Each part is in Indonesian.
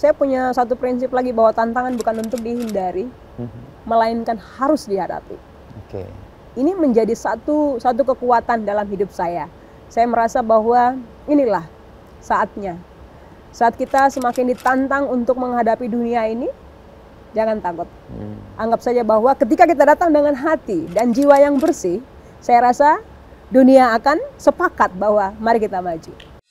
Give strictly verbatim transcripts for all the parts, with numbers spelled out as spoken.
saya punya satu prinsip lagi bahwa tantangan bukan untuk dihindari, mm-hmm. melainkan harus dihadapi. Okay. Ini menjadi satu satu kekuatan dalam hidup saya. Saya merasa bahwa inilah saatnya. Saat kita semakin ditantang untuk menghadapi dunia ini, jangan takut. Hmm. Anggap saja bahwa ketika kita datang dengan hati dan jiwa yang bersih, saya rasa dunia akan sepakat bahwa mari kita maju.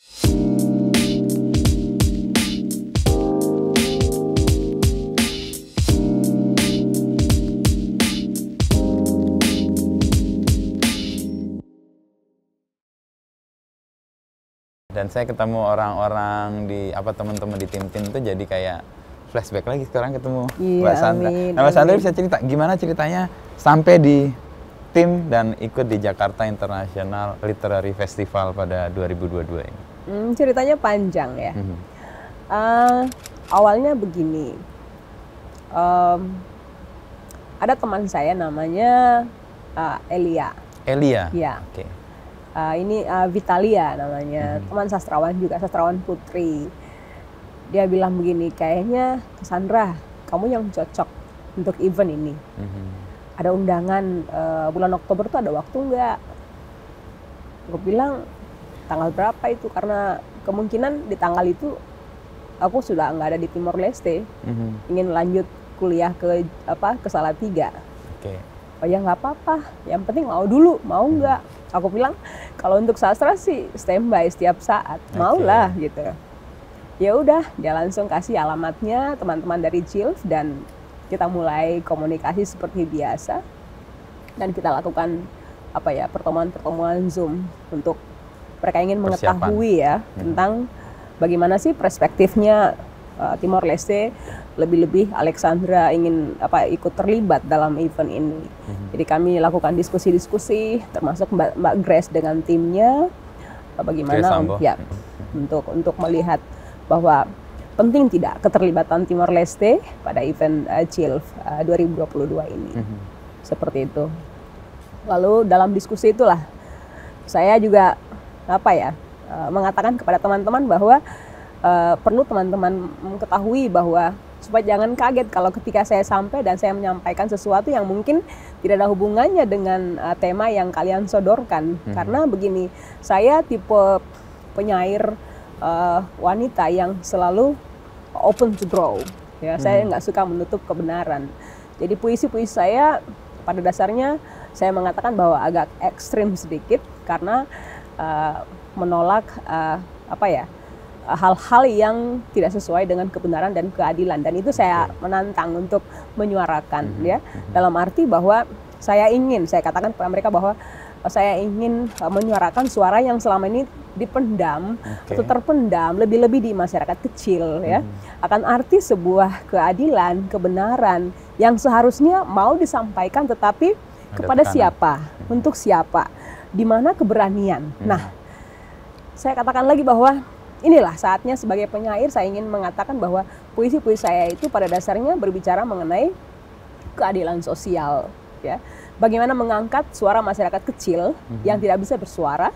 Dan saya ketemu orang-orang di apa teman-teman di tim-tim itu jadi kayak flashback lagi sekarang ketemu iya, Mbak Sandra. Amin, nah, Mbak Sandra bisa cerita gimana ceritanya sampai di tim dan ikut di Jakarta International Literary Festival pada dua ribu dua puluh dua ini? Hmm, ceritanya panjang ya. Mm-hmm. uh, awalnya begini, um, ada teman saya namanya uh, Elia. Elia. Ya. Oke. Okay. Uh, ini uh, Vitalia namanya, hmm. teman sastrawan juga, sastrawan putri. Dia bilang begini, kayaknya Sandra, kamu yang cocok untuk event ini. Hmm. Ada undangan uh, bulan Oktober tuh ada waktu nggak? Gue bilang, tanggal berapa itu? Karena kemungkinan di tanggal itu aku sudah nggak ada di Timor Leste, hmm. ingin lanjut kuliah ke apa ke Salatiga. Oke. Okay. Oh ya nggak apa-apa, yang penting mau dulu, mau nggak? Hmm. Aku bilang kalau untuk sastra sih standby setiap saat, okay. Maulah gitu. Ya udah, dia langsung kasih alamatnya teman-teman dari Jilf dan kita mulai komunikasi seperti biasa dan kita lakukan apa ya pertemuan-pertemuan Zoom untuk mereka ingin mengetahui ya hmm. tentang bagaimana sih perspektifnya uh, Timor Leste, lebih-lebih Alexandra ingin apa ikut terlibat dalam event ini. Mm-hmm. Jadi kami lakukan diskusi-diskusi termasuk Mbak, Mbak Grace dengan timnya bagaimana um, ya mm-hmm. untuk untuk melihat bahwa penting tidak keterlibatan Timor Leste pada event uh, Jilf uh, dua ribu dua puluh dua ini. Mm-hmm. Seperti itu. Lalu dalam diskusi itulah saya juga apa ya uh, mengatakan kepada teman-teman bahwa uh, perlu teman-teman mengetahui bahwa supaya jangan kaget kalau ketika saya sampai dan saya menyampaikan sesuatu yang mungkin tidak ada hubungannya dengan uh, tema yang kalian sodorkan. Hmm. Karena begini, saya tipe penyair uh, wanita yang selalu open to grow. Ya, hmm. Saya nggak suka menutup kebenaran. Jadi puisi-puisi saya pada dasarnya saya mengatakan bahwa agak ekstrim sedikit karena uh, menolak uh, apa ya? hal-hal yang tidak sesuai dengan kebenaran dan keadilan dan itu saya menantang untuk menyuarakan mm-hmm. ya dalam arti bahwa saya ingin saya katakan kepada mereka bahwa saya ingin menyuarakan suara yang selama ini dipendam okay. atau terpendam lebih-lebih di masyarakat kecil ya mm-hmm. akan arti sebuah keadilan kebenaran yang seharusnya mau disampaikan tetapi ada kepada tekanan. Siapa mm-hmm. untuk siapa di mana keberanian mm-hmm. nah saya katakan lagi bahwa inilah saatnya sebagai penyair saya ingin mengatakan bahwa puisi-puisi saya itu pada dasarnya berbicara mengenai keadilan sosial ya. Bagaimana mengangkat suara masyarakat kecil mm-hmm. yang tidak bisa bersuara.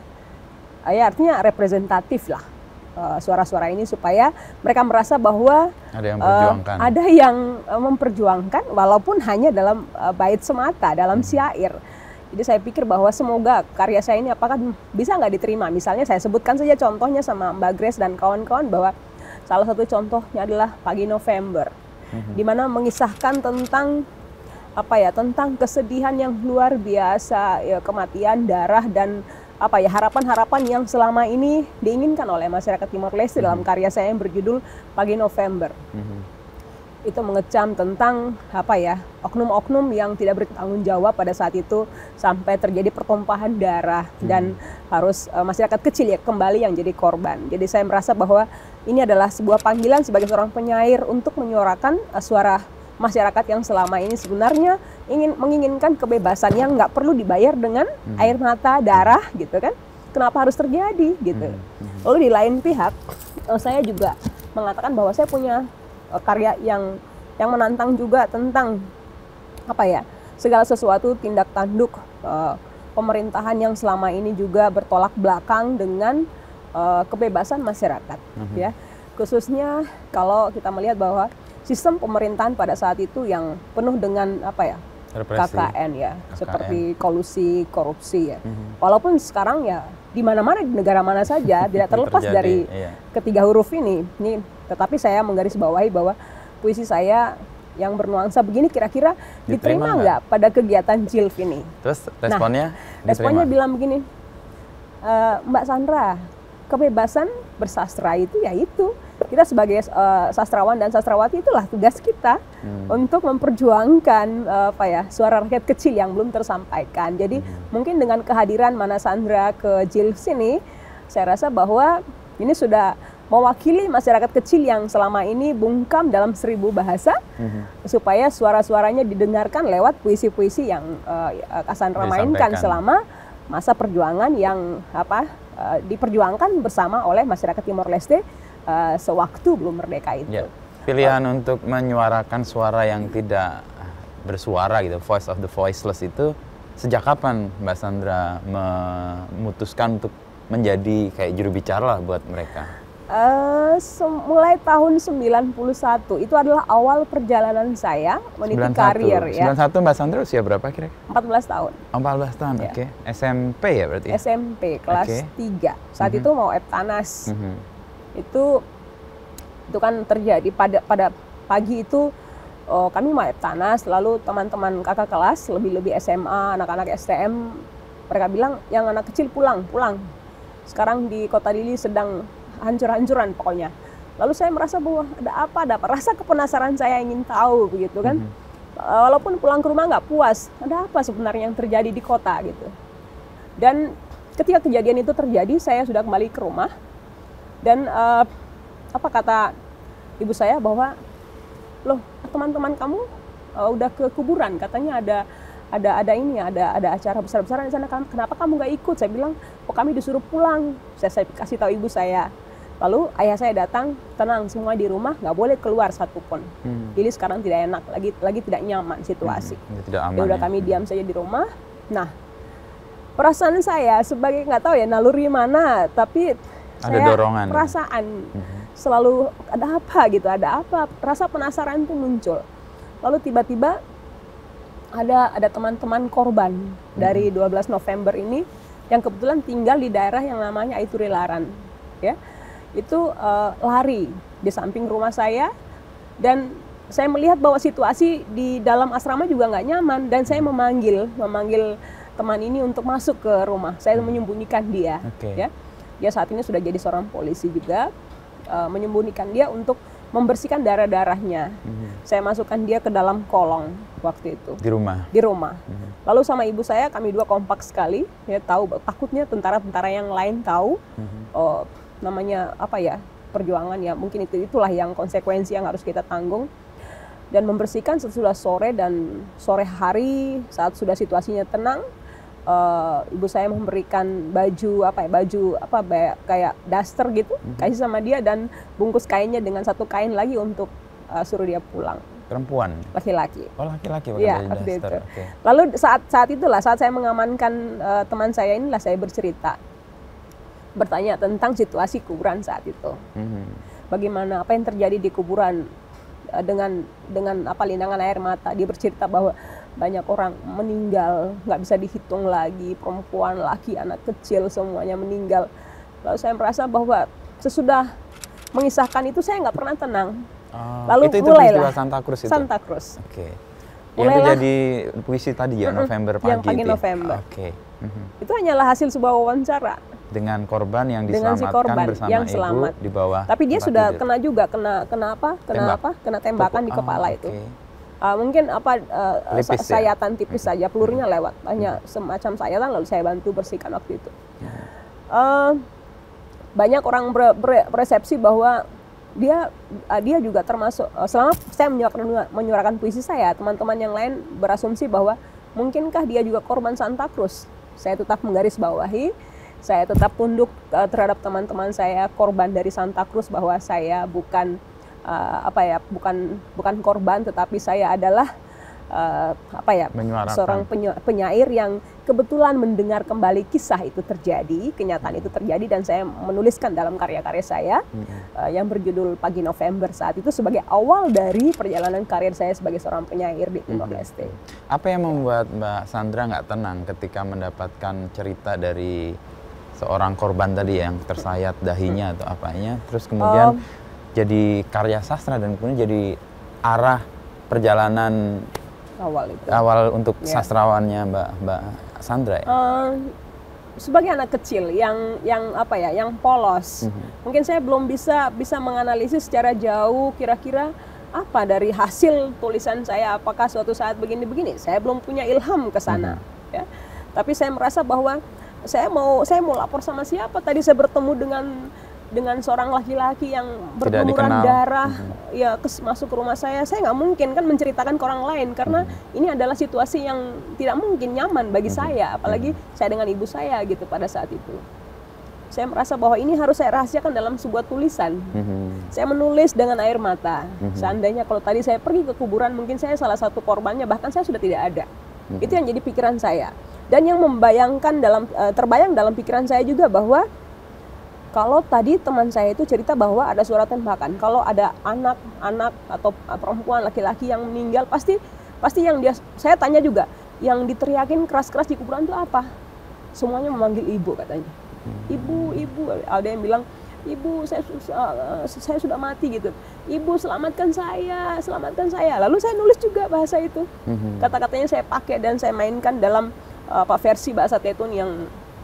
Ya artinya representatif lah uh, suara-suara ini supaya mereka merasa bahwa ada yang memperjuangkan. Uh, ada yang uh, memperjuangkan walaupun hanya dalam uh, bait semata, dalam mm-hmm. syair. Jadi saya pikir bahwa semoga karya saya ini apakah bisa nggak diterima. Misalnya saya sebutkan saja contohnya sama Mbak Grace dan kawan-kawan bahwa salah satu contohnya adalah Pagi November, mm-hmm. di mana mengisahkan tentang apa ya tentang kesedihan yang luar biasa, ya, kematian, darah dan apa ya harapan-harapan yang selama ini diinginkan oleh masyarakat Timor Leste mm-hmm. dalam karya saya yang berjudul Pagi November. Mm-hmm. Itu mengecam tentang apa ya oknum-oknum yang tidak bertanggung jawab pada saat itu sampai terjadi pertumpahan darah hmm. dan harus uh, masyarakat kecil ya kembali yang jadi korban. Jadi saya merasa bahwa ini adalah sebuah panggilan sebagai seorang penyair untuk menyuarakan uh, suara masyarakat yang selama ini sebenarnya ingin menginginkan kebebasan yang nggak perlu dibayar dengan hmm. air mata darah gitu kan. Kenapa harus terjadi gitu. Hmm. Lalu di lain pihak uh, saya juga mengatakan bahwa saya punya karya yang yang menantang juga tentang apa ya segala sesuatu tindak tanduk uh, pemerintahan yang selama ini juga bertolak belakang dengan uh, kebebasan masyarakat mm-hmm. ya Khususnya kalau kita melihat bahwa sistem pemerintahan pada saat itu yang penuh dengan apa ya, Represi. K K N ya, K K N. seperti kolusi, korupsi ya. Mhm. Walaupun sekarang ya di mana-mana, di negara mana saja tidak terlepas Terjadi, dari iya. ketiga huruf ini. Ini tetapi saya menggarisbawahi bahwa puisi saya yang bernuansa begini kira-kira Diterima diterima nggak pada kegiatan Jilf ini? Terus responnya? Nah, responnya diterima? bilang begini, e, Mbak Sandra, kebebasan bersastra itu ya itu. Kita sebagai uh, sastrawan dan sastrawati itulah tugas kita hmm. untuk memperjuangkan uh, apa ya, suara rakyat kecil yang belum tersampaikan. Jadi hmm. mungkin dengan kehadiran Mana Sandra ke Jilf sini, saya rasa bahwa ini sudah mewakili masyarakat kecil yang selama ini bungkam dalam seribu bahasa, hmm. supaya suara-suaranya didengarkan lewat puisi-puisi yang uh, Kak Sandra mainkan selama masa perjuangan yang apa uh, diperjuangkan bersama oleh masyarakat Timor Leste uh, sewaktu belum merdeka itu. Ya. Pilihan uh, untuk menyuarakan suara yang tidak bersuara gitu, voice of the voiceless itu sejak kapan Mbak Sandra memutuskan untuk menjadi kayak juru bicara lah buat mereka? Uh, mulai tahun sembilan puluh satu itu adalah awal perjalanan saya meniti karir ya. sembilan puluh satu Mbak Sandra usia berapa kira-kira? empat belas tahun. Oh, empat belas tahun, Ya. oke. Okay. S M P ya berarti? S M P kelas okay. tiga. Saat mm-hmm. itu mau Eptanas. Mm-hmm. Itu itu kan terjadi pada pada pagi itu oh, kami mau Eptanas, lalu teman-teman kakak kelas lebih-lebih S M A, anak-anak S T M mereka bilang yang anak kecil pulang, pulang. Sekarang di Kota Dili sedang hancur-hancuran pokoknya. Lalu saya merasa bahwa ada apa, ada apa. Rasa kepenasaran saya ingin tahu begitu kan. Mm-hmm. Walaupun pulang ke rumah nggak puas, ada apa sebenarnya yang terjadi di kota gitu. Dan ketika kejadian itu terjadi, saya sudah kembali ke rumah. Dan uh, apa kata ibu saya bahwa, loh teman-teman kamu uh, udah ke kuburan, katanya ada ada ada ini ada ada acara besar-besaran di sana, kenapa kamu nggak ikut? Saya bilang, oh kami disuruh pulang. Saya, saya kasih tahu ibu saya. Lalu ayah saya datang, tenang semua di rumah, nggak boleh keluar satupun. Hmm. Jadi sekarang tidak enak, lagi lagi tidak nyaman situasi. Hmm, tidak aman. Ya udah ya. kami diam saja di rumah. Nah, perasaan saya sebagai nggak tahu ya naluri mana, tapi ada saya dorongan. Perasaan hmm. selalu ada apa gitu, ada apa? Rasa penasaran itu muncul. Lalu tiba-tiba ada ada teman-teman korban hmm. dari dua belas November ini yang kebetulan tinggal di daerah yang namanya Aiturilaran, ya. Itu uh, lari di samping rumah saya dan saya melihat bahwa situasi di dalam asrama juga nggak nyaman dan saya memanggil memanggil teman ini untuk masuk ke rumah. Saya menyembunyikan dia, okay. ya. Dia saat ini sudah jadi seorang polisi juga, uh, menyembunyikan dia untuk membersihkan darah-darahnya. Mm-hmm. Saya masukkan dia ke dalam kolong waktu itu. Di rumah. Di rumah. Mm-hmm. Lalu sama ibu saya kami dua kompak sekali, ya tahu takutnya tentara-tentara yang lain tahu. Mm-hmm. Oh, namanya apa ya, perjuangan ya, mungkin itu itulah yang konsekuensi yang harus kita tanggung. Dan membersihkan sesudah sore dan sore hari saat sudah situasinya tenang, uh, ibu saya memberikan baju apa ya, baju apa kayak daster gitu, mm-hmm. kasih sama dia dan bungkus kainnya dengan satu kain lagi untuk uh, suruh dia pulang. Perempuan? Laki-laki. Oh, laki-laki pakai ya, baju daster. Okay. Lalu saat saat itulah saat saya mengamankan uh, teman saya inilah saya bercerita, bertanya tentang situasi kuburan saat itu. Mm-hmm. Bagaimana, apa yang terjadi di kuburan uh, dengan dengan apa lindangan air mata. Dia bercerita bahwa banyak orang meninggal, nggak bisa dihitung lagi, perempuan, laki, anak kecil semuanya meninggal. Lalu saya merasa bahwa sesudah mengisahkan itu saya nggak pernah tenang. Oh, Lalu itu, itu mulailah Santa Cruz itu? Santa Cruz. Oke. Okay. Yang Mulailah, itu jadi puisi tadi ya, November pagi. Yang pagi itu. November. Oke. Okay. Mm-hmm. Itu hanyalah hasil sebuah wawancara. Dengan korban yang Dengan diselamatkan si korban bersama yang ibu selamat. di bawah. Tapi dia sudah tidur. kena juga, kena kena apa? Kena Tembak. apa? Kena tembakan Tepuk. di kepala oh, itu. Okay. Uh, mungkin apa uh, Tipis, sayatan ya? tipis saja, pelurunya lewat, hanya semacam sayatan, lalu saya bantu bersihkan waktu itu. Uh, banyak orang ber, ber, persepsi bahwa dia uh, dia juga termasuk uh, selama saya menyuarakan, menyuarakan puisi saya, teman-teman yang lain berasumsi bahwa mungkinkah dia juga korban Santa Cruz. Saya tetap menggarisbawahi, saya tetap tunduk uh, terhadap teman-teman saya korban dari Santa Cruz, bahwa saya bukan uh, apa ya bukan bukan korban, tetapi saya adalah uh, apa ya Menyuarakan. seorang penyu- penyair yang kebetulan mendengar kembali kisah itu terjadi, kenyataan itu terjadi, dan saya menuliskan dalam karya-karya saya hmm. uh, yang berjudul Pagi November saat itu sebagai awal dari perjalanan karir saya sebagai seorang penyair di Timor Leste. Hmm. Apa yang membuat Mbak Sandra nggak tenang ketika mendapatkan cerita dari seorang korban tadi yang tersayat dahinya hmm. atau apanya, terus kemudian um, jadi karya sastra dan kemudian jadi arah perjalanan awal itu awal untuk ya. sastrawannya Mbak Mbak Sandra ya? Uh, sebagai anak kecil yang yang apa ya, yang polos, mm-hmm. mungkin saya belum bisa bisa menganalisis secara jauh kira-kira apa dari hasil tulisan saya, apakah suatu saat begini-begini. Saya belum punya ilham ke sana, mm-hmm. ya. Tapi saya merasa bahwa saya mau saya mau lapor sama siapa? Tadi saya bertemu dengan dengan seorang laki-laki yang berlumuran darah, mm-hmm. ya kes, masuk ke rumah saya. Saya nggak mungkin kan menceritakan ke orang lain karena mm-hmm. ini adalah situasi yang tidak mungkin nyaman bagi mm-hmm. saya, apalagi mm-hmm. saya dengan ibu saya gitu pada saat itu. Saya merasa bahwa ini harus saya rahasiakan dalam sebuah tulisan. Mm-hmm. Saya menulis dengan air mata. Mm-hmm. Seandainya kalau tadi saya pergi ke kuburan, mungkin saya salah satu korbannya, bahkan saya sudah tidak ada. Mm-hmm. Itu yang jadi pikiran saya. Dan yang membayangkan dalam uh, terbayang dalam pikiran saya juga bahwa kalau tadi teman saya itu cerita bahwa ada suara tembakan, kalau ada anak-anak atau perempuan laki-laki yang meninggal, pasti pasti yang dia, saya tanya juga, yang diteriakin keras-keras di kuburan itu apa? Semuanya memanggil ibu katanya. Ibu, ibu, ada yang bilang, ibu saya, uh, saya sudah mati gitu. Ibu selamatkan saya, selamatkan saya. Lalu saya nulis juga bahasa itu. Kata-katanya saya pakai dan saya mainkan dalam uh, versi bahasa Tetun yang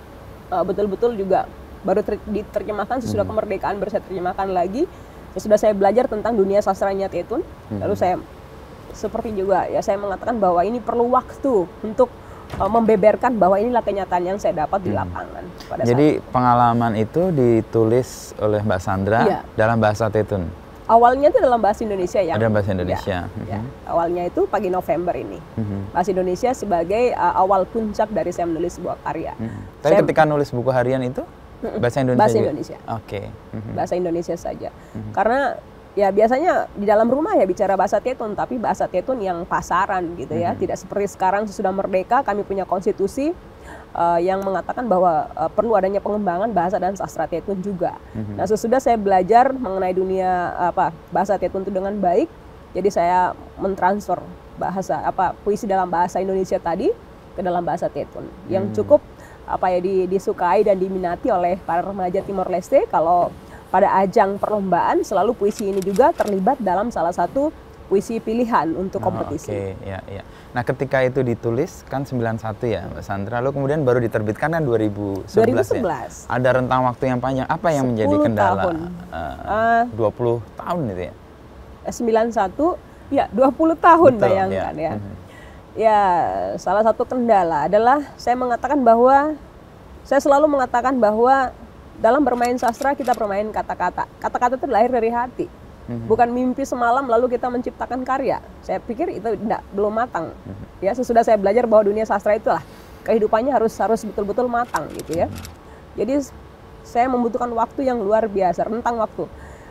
uh, betul-betul juga baru ter- diterjemahkan sesudah hmm. kemerdekaan, baru saya terjemahkan lagi. Sesudah saya belajar tentang dunia sastranya Tetun, hmm. lalu saya seperti juga ya saya mengatakan bahwa ini perlu waktu untuk uh, membeberkan bahwa inilah kenyataan yang saya dapat hmm. di lapangan. Pada Jadi saat pengalaman itu ditulis oleh Mbak Sandra iya. dalam bahasa Tetun? Awalnya itu dalam bahasa Indonesia yang ada bahasa Indonesia. Ya, ya. Awalnya itu Pagi November ini. Mm-hmm. Bahasa Indonesia sebagai uh, awal puncak dari saya menulis sebuah karya. Mm-hmm. Tapi saya, ketika nulis buku harian itu bahasa Indonesia. Bahasa Indonesia. Oke. Okay. Mm-hmm. Bahasa Indonesia saja. Mm-hmm. Karena ya biasanya di dalam rumah ya bicara bahasa Tetun, tapi bahasa Tetun yang pasaran gitu ya. Mm-hmm. Tidak seperti sekarang sesudah merdeka kami punya konstitusi uh, yang mengatakan bahwa uh, perlu adanya pengembangan bahasa dan sastra Tetun juga. Mm-hmm. Nah, sesudah saya belajar mengenai dunia apa bahasa Tetun itu dengan baik, jadi saya mentransfer bahasa apa puisi dalam bahasa Indonesia tadi ke dalam bahasa Tetun mm-hmm. yang cukup apa ya di, disukai dan diminati oleh para remaja Timor Leste. Kalau pada ajang perlombaan selalu puisi ini juga terlibat dalam salah satu puisi pilihan untuk kompetisi. Oh, Oke, okay. ya, ya. Nah, ketika itu ditulis kan sembilan puluh satu ya, Mbak Sandra, lalu kemudian baru diterbitkan kan dua ribu sebelas, dua ribu sebelas ya. Ada rentang waktu yang panjang. Apa yang menjadi kendala? Tahun. Uh, dua puluh tahun itu ya? sembilan puluh satu, ya dua puluh tahun. Betul, bayangkan ya. ya. Mm-hmm. Ya, salah satu kendala adalah saya mengatakan bahwa saya selalu mengatakan bahwa dalam bermain sastra kita bermain kata-kata. Kata-kata itu lahir dari hati. Mm-hmm. Bukan mimpi semalam lalu kita menciptakan karya. Saya pikir itu tidak belum matang. Mm-hmm. Ya, sesudah saya belajar bahwa dunia sastra itulah kehidupannya harus harus betul-betul matang gitu ya. Mm-hmm. Jadi saya membutuhkan waktu yang luar biasa, rentang waktu.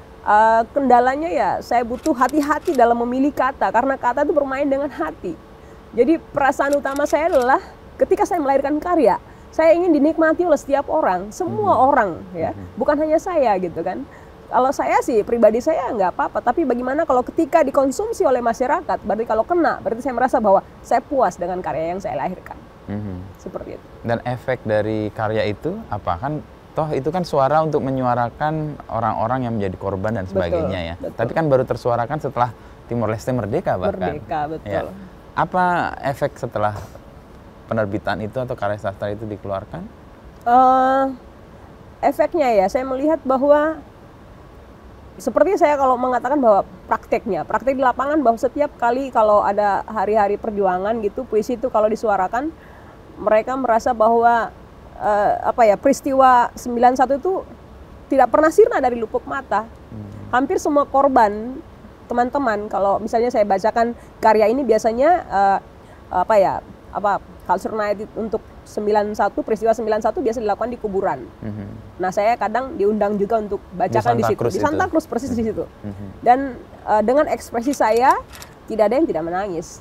Uh, kendalanya ya saya butuh hati-hati dalam memilih kata karena kata itu bermain dengan hati. Jadi perasaan utama saya adalah ketika saya melahirkan karya, saya ingin dinikmati oleh setiap orang, semua mm-hmm. orang ya, mm-hmm. bukan hanya saya gitu kan. Kalau saya sih pribadi saya nggak apa-apa, tapi bagaimana kalau ketika dikonsumsi oleh masyarakat, berarti kalau kena, berarti saya merasa bahwa saya puas dengan karya yang saya lahirkan. Mm-hmm. Seperti itu. Dan efek dari karya itu apa? Kan toh itu kan suara untuk menyuarakan orang-orang yang menjadi korban dan sebagainya, betul, ya. Betul. Tapi kan baru tersuarakan setelah Timor Leste merdeka bahkan. Merdeka, betul. Ya. Apa efek setelah penerbitan itu atau karya sastra itu dikeluarkan? Uh, efeknya ya, saya melihat bahwa seperti saya kalau mengatakan bahwa prakteknya, praktek di lapangan bahwa setiap kali kalau ada hari-hari perjuangan gitu, puisi itu kalau disuarakan, mereka merasa bahwa uh, apa ya peristiwa sembilan puluh satu itu tidak pernah sirna dari lupuk mata. Hmm. Hampir semua korban teman-teman, kalau misalnya saya bacakan karya ini biasanya uh, apa ya apa culture night untuk sembilan puluh satu, peristiwa sembilan puluh satu biasa dilakukan di kuburan. Mm-hmm. Nah, saya kadang diundang juga untuk bacakan di, di situ, di Santa Cruz persis mm-hmm. di situ. Mm-hmm. Dan uh, dengan ekspresi saya tidak ada yang tidak menangis. Mm-hmm.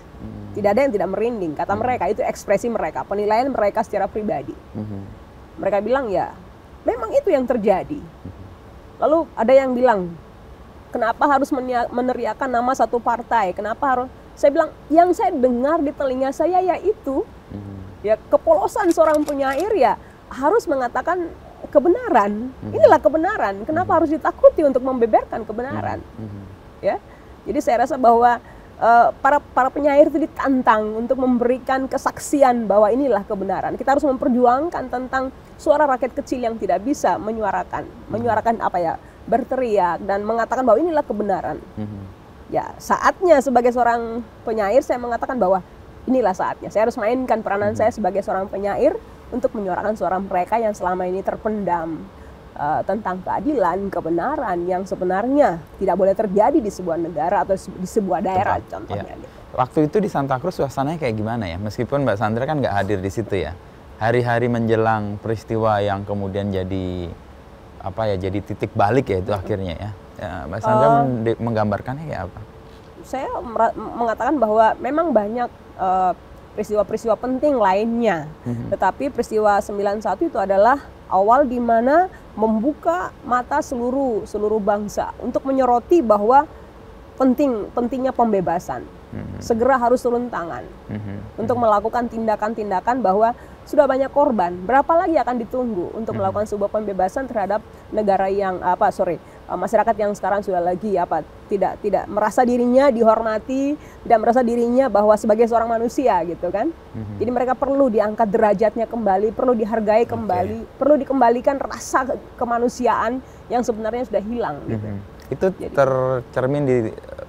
Tidak ada yang tidak merinding, kata hmm. mereka, itu ekspresi mereka, penilaian mereka secara pribadi. Hmm. Mereka bilang ya, memang itu yang terjadi. Hmm. Lalu ada yang bilang, kenapa harus meneriakan nama satu partai? Kenapa harus? Saya bilang, yang saya dengar di telinga saya ya itu, hmm. ya kepolosan seorang penyair ya harus mengatakan kebenaran. Hmm. Inilah kebenaran. Kenapa hmm. harus ditakuti untuk membeberkan kebenaran? Hmm. Ya, jadi saya rasa bahwa Uh, para para penyair itu ditantang untuk memberikan kesaksian bahwa inilah kebenaran. Kita harus memperjuangkan tentang suara rakyat kecil yang tidak bisa menyuarakan, hmm. menyuarakan apa ya, berteriak dan mengatakan bahwa inilah kebenaran. Hmm. Ya, saatnya sebagai seorang penyair saya mengatakan bahwa inilah saatnya. Saya harus mainkan peranan hmm. saya sebagai seorang penyair untuk menyuarakan suara mereka yang selama ini terpendam. Uh, tentang keadilan, kebenaran yang sebenarnya tidak boleh terjadi di sebuah negara atau di sebuah daerah. Betul. Contohnya. Ya. Gitu. Waktu itu di Santa Cruz suasananya kayak gimana ya? Meskipun Mbak Sandra kan nggak hadir di situ ya. Hari-hari menjelang peristiwa yang kemudian jadi apa ya? Jadi titik balik ya itu hmm. akhirnya ya. ya Mbak Sandra uh, menggambarkannya kayak apa? Saya mengatakan bahwa memang banyak uh, peristiwa-peristiwa penting lainnya, hmm. tetapi peristiwa sembilan puluh satu itu adalah awal di mana membuka mata seluruh seluruh bangsa untuk menyoroti bahwa penting pentingnya pembebasan. Mm-hmm. Segera harus turun tangan mm-hmm. untuk melakukan tindakan-tindakan bahwa sudah banyak korban. Berapa lagi akan ditunggu untuk mm-hmm. melakukan sebuah pembebasan terhadap negara yang apa sorry masyarakat yang sekarang sudah lagi apa tidak tidak merasa dirinya dihormati, tidak merasa dirinya bahwa sebagai seorang manusia gitu kan. Mm-hmm. Jadi mereka perlu diangkat derajatnya kembali, perlu dihargai kembali, okay. perlu dikembalikan rasa kemanusiaan yang sebenarnya sudah hilang gitu. Mm-hmm. Itu Jadi, tercermin di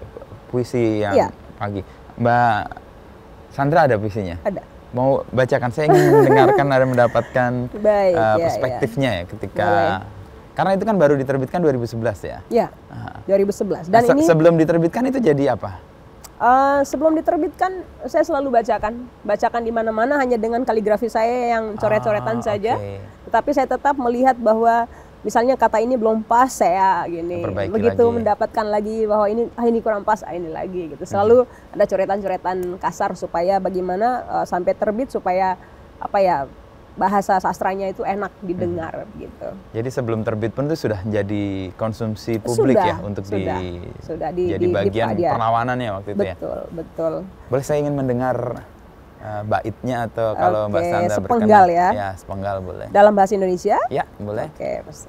puisi yang ya. Pagi. Mbak Sandra ada puisinya? Ada. Mau bacakan? Saya ingin mendengarkan ada mendapatkan Baik, uh, ya, perspektifnya ya, ya ketika Baik. Karena itu kan baru diterbitkan dua ribu sebelas ya? Ya, dua ribu sebelas. Dan nah, ini sebelum diterbitkan itu jadi apa? Uh, sebelum diterbitkan saya selalu bacakan, bacakan di mana-mana hanya dengan kaligrafi saya yang coret-coretan ah, saja. Okay. Tetapi saya tetap melihat bahwa misalnya kata ini belum pas, saya gini. Perbaiki begitu lagi. Mendapatkan lagi bahwa ini ah ini kurang pas, ah ini lagi gitu. Selalu hmm. ada coretan-coretan kasar supaya bagaimana uh, sampai terbit supaya apa ya bahasa sastranya itu enak didengar hmm. gitu. Jadi sebelum terbit pun itu sudah jadi konsumsi publik sudah, ya untuk sudah, di sudah di, jadi di, bagian di, perlawanannya waktu itu betul, ya. Betul, betul. Boleh saya ingin mendengar uh, baitnya atau kalau Oke, Mbak Sandra sepenggal berkenan. ya. Ya, sepenggal boleh. Dalam bahasa Indonesia? Ya, boleh. Oke, pasti.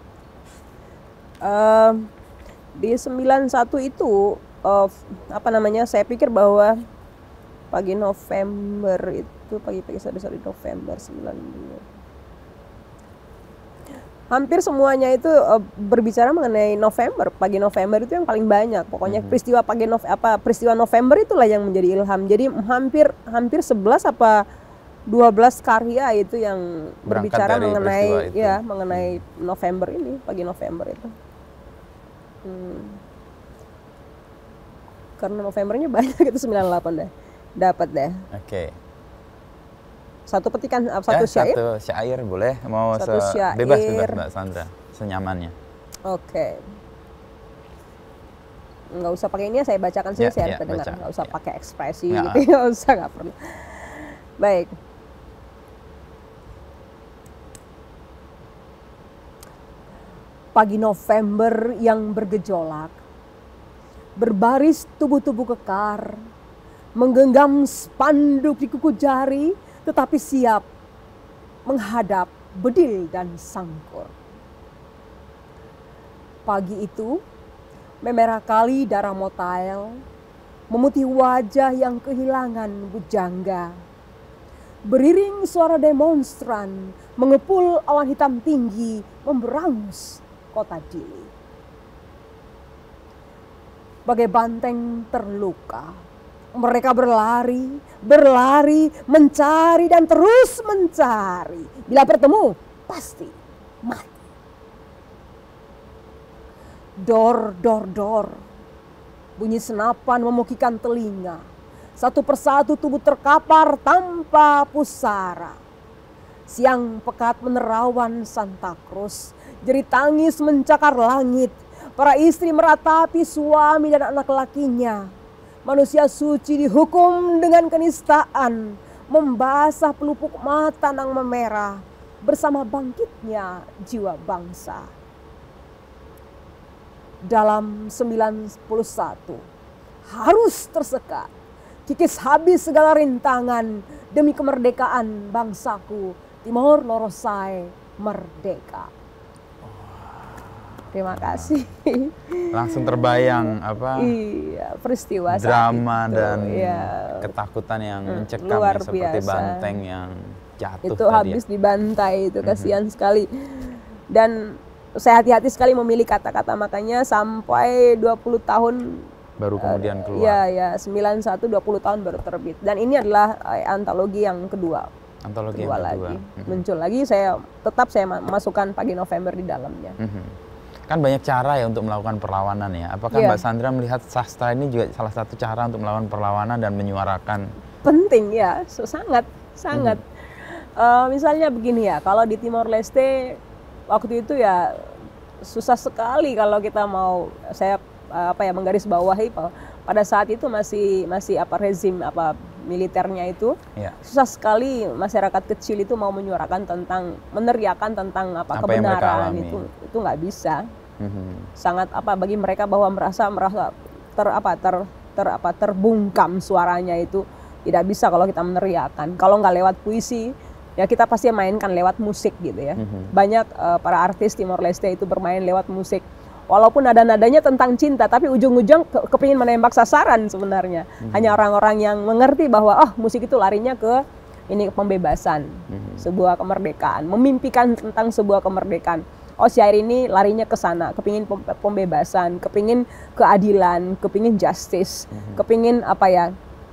Uh, di sembilan puluh satu itu uh, apa namanya? Saya pikir bahwa pagi November itu pagi-pagi sorry-sorry November sembilan puluh. Hampir semuanya itu uh, berbicara mengenai November, pagi November itu yang paling banyak. Pokoknya mm-hmm. peristiwa pagi Nov apa peristiwa November itulah yang menjadi ilham. Jadi hampir hampir sebelas apa dua belas karya itu yang berangkat berbicara mengenai ya mengenai hmm. November ini, pagi November itu. Hmm. Karena Novembernya banyak itu sembilan puluh delapan deh. Dapat deh. Oke. Okay. Satu petikan, satu ya, syair? Satu syair boleh, mau satu se syair. bebas bebas Mbak Sandra, senyamannya. Oke. Okay. Nggak usah pakai ini ya, saya bacakan sih, ya, saya ya, terdengar. Nggak usah ya. pakai ekspresi ya. gitu, nggak usah, nggak perlu. Baik. Pagi November yang bergejolak, berbaris tubuh-tubuh kekar, menggenggam spanduk di kuku jari, tetapi siap menghadap bedil dan sangkur. Pagi itu, memerah kali darah motael, memutih wajah yang kehilangan bujangga. Beriring suara demonstran, mengepul awan hitam tinggi, memberangus kota Dili. Bagai banteng terluka, mereka berlari, berlari, mencari dan terus mencari. Bila bertemu, pasti mati. Dor, dor, dor. Bunyi senapan memukikan telinga. Satu persatu tubuh terkapar tanpa pusara. Siang pekat menerawan Santa Cruz. Jerit tangis mencakar langit. Para istri meratapi suami dan anak lakinya. Manusia suci dihukum dengan kenistaan, membasah pelupuk mata nang memerah bersama bangkitnya jiwa bangsa. Dalam sembilan puluh satu harus tersekat, kikis habis segala rintangan demi kemerdekaan bangsaku. Timor Lorosai merdeka. Terima kasih. Langsung terbayang apa? Iya, peristiwa drama saat itu, dan ya. ketakutan yang Hmm, mencekam luar ya, seperti biasa. banteng yang jatuh Itu tadi habis ya. dibantai, itu Mhm. kasihan sekali. Dan saya hati-hati sekali memilih kata-kata, makanya sampai dua puluh tahun Baru kemudian keluar. ya ya sembilan puluh satu dua puluh tahun baru terbit. Dan ini adalah eh, antologi yang kedua. Antologi kedua yang kedua. lagi Mhm. muncul lagi, saya tetap saya ma- masukkan Pagi November di dalamnya. Mhm. Kan banyak cara ya untuk melakukan perlawanan ya. Apakah Iya. Mbak Sandra melihat sastra ini juga salah satu cara untuk melawan perlawanan dan menyuarakan? Penting ya, so- sangat sangat. Eh, misalnya begini ya, kalau di Timor Leste waktu itu ya susah sekali kalau kita mau, saya eh, apa ya menggarisbawahi pa- pada saat itu masih masih apa rezim apa militernya itu Ya. susah sekali masyarakat kecil itu mau menyuarakan tentang meneriakan tentang apa, Apa yang mereka kebenaran alami. itu itu nggak bisa. Mhm. Sangat apa bagi mereka bahwa merasa merasa ter apa ter ter apa terbungkam suaranya itu tidak bisa kalau kita meneriakan. Kalau nggak lewat puisi ya kita pasti mainkan lewat musik gitu ya. Mhm. Banyak eh, para artis Timor Leste itu bermain lewat musik. Walaupun nada-nadanya tentang cinta, tapi ujung-ujung ke, kepingin menembak sasaran sebenarnya. Mhm. Hanya orang-orang yang mengerti bahwa oh musik itu larinya ke ini pembebasan, Mhm. sebuah kemerdekaan, memimpikan tentang sebuah kemerdekaan. Oh syair ini larinya ke sana, kepingin pem- pembebasan, kepingin keadilan, kepingin justice, Mhm. kepingin apa ya?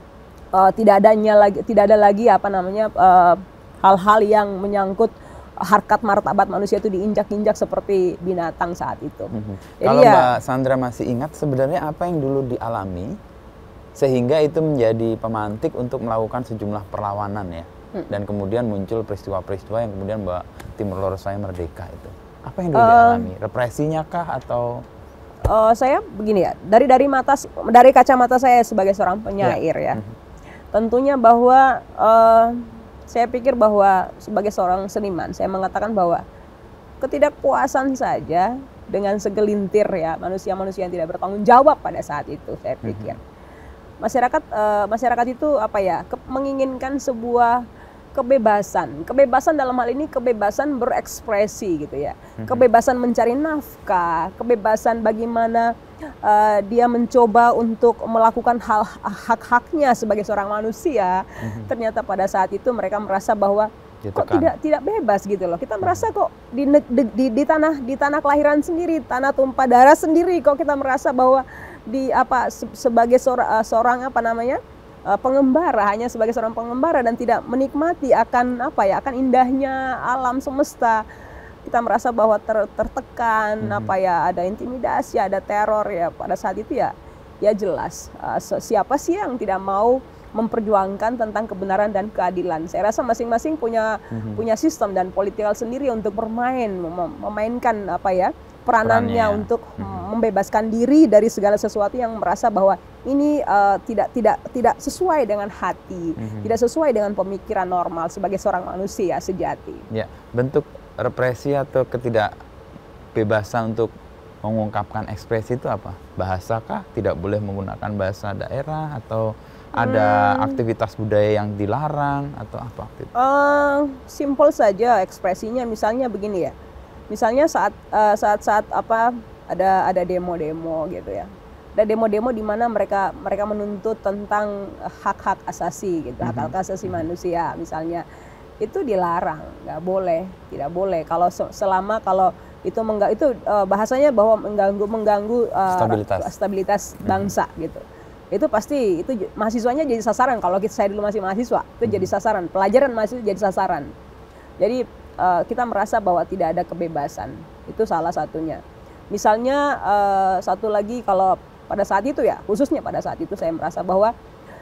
eh, tidak adanya lagi, tidak ada lagi apa namanya eh, hal-hal yang menyangkut harkat martabat manusia itu diinjak-injak seperti binatang saat itu. Mhm. Jadi Kalau ya- Mbak Sandra masih ingat sebenarnya apa yang dulu dialami sehingga itu menjadi pemantik untuk melakukan sejumlah perlawanan ya. Hmm. Dan kemudian muncul peristiwa-peristiwa yang kemudian Mbak Timor Lorosai merdeka itu. Apa yang dulu Eh, dialami? Represinya kah atau Eh, saya begini ya, dari dari mata dari kacamata saya sebagai seorang penyair ya, Mhm. tentunya bahwa eh, saya pikir bahwa sebagai seorang seniman, saya mengatakan bahwa ketidakpuasan saja dengan segelintir ya manusia-manusia yang tidak bertanggung jawab pada saat itu, saya pikir masyarakat eh, masyarakat itu apa ya ke- menginginkan sebuah kebebasan, kebebasan dalam hal ini kebebasan berekspresi gitu ya, kebebasan mencari nafkah, kebebasan bagaimana uh, dia mencoba untuk melakukan hal hak-haknya sebagai seorang manusia. Ternyata pada saat itu mereka merasa bahwa gitu kok kan? tidak tidak bebas gitu loh. Kita merasa kok di, neg- di, di, di tanah di tanah kelahiran sendiri, tanah tumpah darah sendiri, kok kita merasa bahwa di apa se- sebagai seorang, uh, seorang apa namanya uh, pengembara, hanya sebagai seorang pengembara dan tidak menikmati akan apa ya akan indahnya alam semesta. Kita merasa bahwa ter, tertekan, Mhm. apa ya ada intimidasi, ada teror ya pada saat itu ya ya jelas uh, se- siapa sih yang tidak mau memperjuangkan tentang kebenaran dan keadilan. Saya rasa masing-masing punya Mhm. punya sistem dan politikal sendiri untuk bermain, mem- memainkan apa ya peranannya Perannya, ya. untuk Mhm. membebaskan diri dari segala sesuatu yang merasa bahwa ini uh, tidak tidak tidak sesuai dengan hati, Mhm. tidak sesuai dengan pemikiran normal sebagai seorang manusia sejati. Ya, bentuk represi atau ketidakbebasan untuk mengungkapkan ekspresi itu apa? Bahasa kah? Tidak boleh menggunakan bahasa daerah atau ada Hmm. aktivitas budaya yang dilarang atau apa? waktu itu? Eh, simpel saja ekspresinya, misalnya begini ya, misalnya saat eh, saat-saat apa ada ada demo-demo gitu ya, ada demo-demo di mana mereka mereka menuntut tentang hak-hak asasi gitu, hak-hak asasi manusia misalnya, itu dilarang, nggak boleh, tidak boleh kalau se- selama kalau itu mengga itu eh, bahasanya bahwa mengganggu mengganggu eh, Stabilitas. stabilitas bangsa gitu. Itu pasti itu j- mahasiswanya jadi sasaran. Kalau kita saya dulu masih mahasiswa itu jadi sasaran, pelajaran mahasiswa jadi sasaran. Jadi eh, kita merasa bahwa tidak ada kebebasan, itu salah satunya. Misalnya eh, satu lagi, kalau pada saat itu ya, khususnya pada saat itu saya merasa bahwa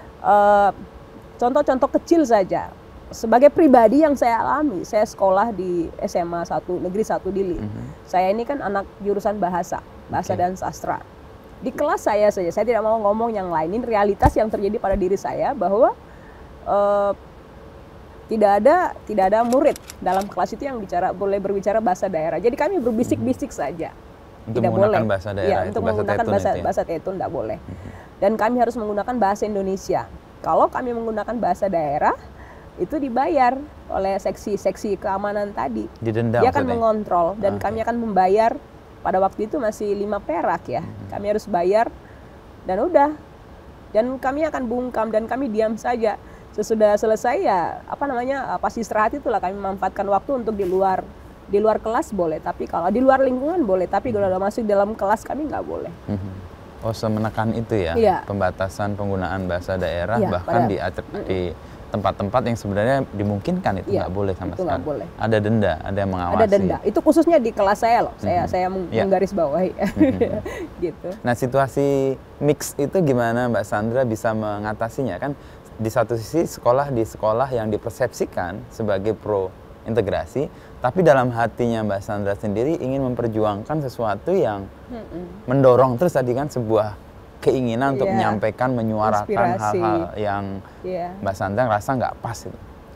eh, contoh-contoh kecil saja. Sebagai pribadi yang saya alami, saya sekolah di S M A satu Negeri satu Dili. Mhm. Saya ini kan anak jurusan bahasa, bahasa Oke. dan sastra. Di kelas saya saja, saya tidak mau ngomong yang lain. Ini realitas yang terjadi pada diri saya bahwa uh, tidak ada tidak ada murid dalam kelas itu yang bicara boleh berbicara bahasa daerah. Jadi kami berbisik-bisik saja. Untuk tidak menggunakan boleh. bahasa daerah Ya, itu, untuk bahasa menggunakan Tetun bahasa itu ya? bahasa Tetun tidak boleh. Dan kami harus menggunakan bahasa Indonesia. Kalau kami menggunakan bahasa daerah, itu dibayar oleh seksi-seksi keamanan tadi. Didenda Dia akan maksudnya? mengontrol dan Ah, kami oke. akan membayar. Pada waktu itu masih lima perak ya. Kami harus bayar dan udah. Dan kami akan bungkam dan kami diam saja. Sesudah selesai ya apa namanya pas istirahat itulah kami memanfaatkan waktu untuk di luar di luar kelas boleh, tapi kalau di luar lingkungan boleh, tapi kalau udah masuk dalam kelas kami nggak boleh. Mhm. Oh, semenekan itu ya, Iya. pembatasan penggunaan bahasa daerah Iya, bahkan pada- di at- di tempat-tempat yang sebenarnya dimungkinkan itu Iya, nggak boleh sama itu nggak sekali. boleh. Ada denda, ada yang mengawasi. Ada denda. Itu khususnya di kelas saya loh. Saya Mhm. saya meng- Iya. menggarisbawahi gitu. Nah, situasi mix itu gimana Mbak Sandra bisa mengatasinya? Kan di satu sisi sekolah di sekolah yang dipersepsikan sebagai pro integrasi, tapi dalam hatinya Mbak Sandra sendiri ingin memperjuangkan sesuatu yang Mm-mm. mendorong terus tadi kan sebuah keinginan untuk Iya. menyampaikan, menyuarakan Inspirasi. hal-hal yang Iya. Mbak Sandra rasa nggak pas itu.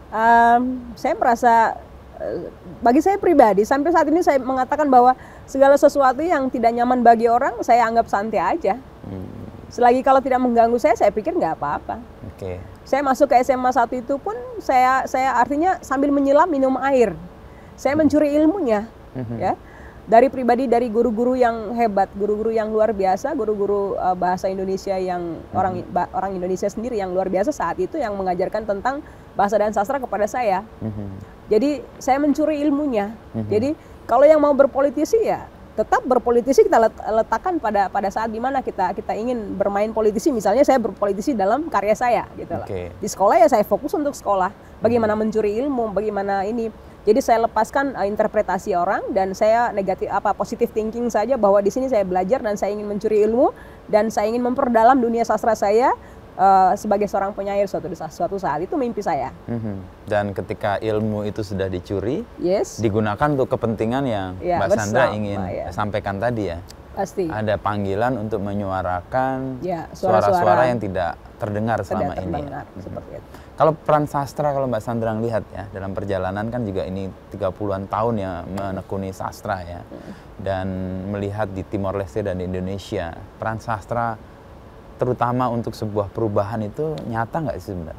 Um, saya merasa eh, bagi saya pribadi sampai saat ini saya mengatakan bahwa segala sesuatu yang tidak nyaman bagi orang saya anggap santai aja. Hmm, Selagi kalau tidak mengganggu saya, saya pikir nggak apa-apa. Oke. Saya masuk ke S M A satu itu pun saya saya artinya sambil menyelam minum air. Saya mencuri ilmunya, Mhm. ya. Dari pribadi dari guru-guru yang hebat, guru-guru yang luar biasa, guru-guru uh, bahasa Indonesia yang orang ba- orang Indonesia sendiri yang luar biasa saat itu yang mengajarkan tentang bahasa dan sastra kepada saya. Mhm. Jadi saya mencuri ilmunya. Mhm. Jadi kalau yang mau berpolitisi ya tetap berpolitisi kita let- letakkan pada pada saat dimana kita kita ingin bermain politisi. Misalnya saya berpolitisi dalam karya saya gitu loh. Oke. Di sekolah ya saya fokus untuk sekolah. Bagaimana mencuri ilmu, bagaimana ini. Jadi saya lepaskan uh, interpretasi orang dan saya negatif apa positive thinking saja bahwa di sini saya belajar dan saya ingin mencuri ilmu dan saya ingin memperdalam dunia sastra saya uh, sebagai seorang penyair suatu suatu saat. Itu mimpi saya. Mhm. Dan ketika ilmu itu sudah dicuri, Yes. digunakan untuk kepentingan yang Ya, Mbak Sandra bersama, ingin ya. sampaikan tadi ya. Pasti. Ada panggilan untuk menyuarakan Ya, suara-suara suara-suara yang tidak terdengar selama Tidak ini. ya. terdengar seperti itu. Kalau peran sastra, kalau Mbak Sandra lihat ya, dalam perjalanan kan juga ini tiga puluhan tahun ya menekuni sastra ya. Dan melihat di Timor Leste dan di Indonesia, peran sastra terutama untuk sebuah perubahan itu nyata nggak sih sebenarnya?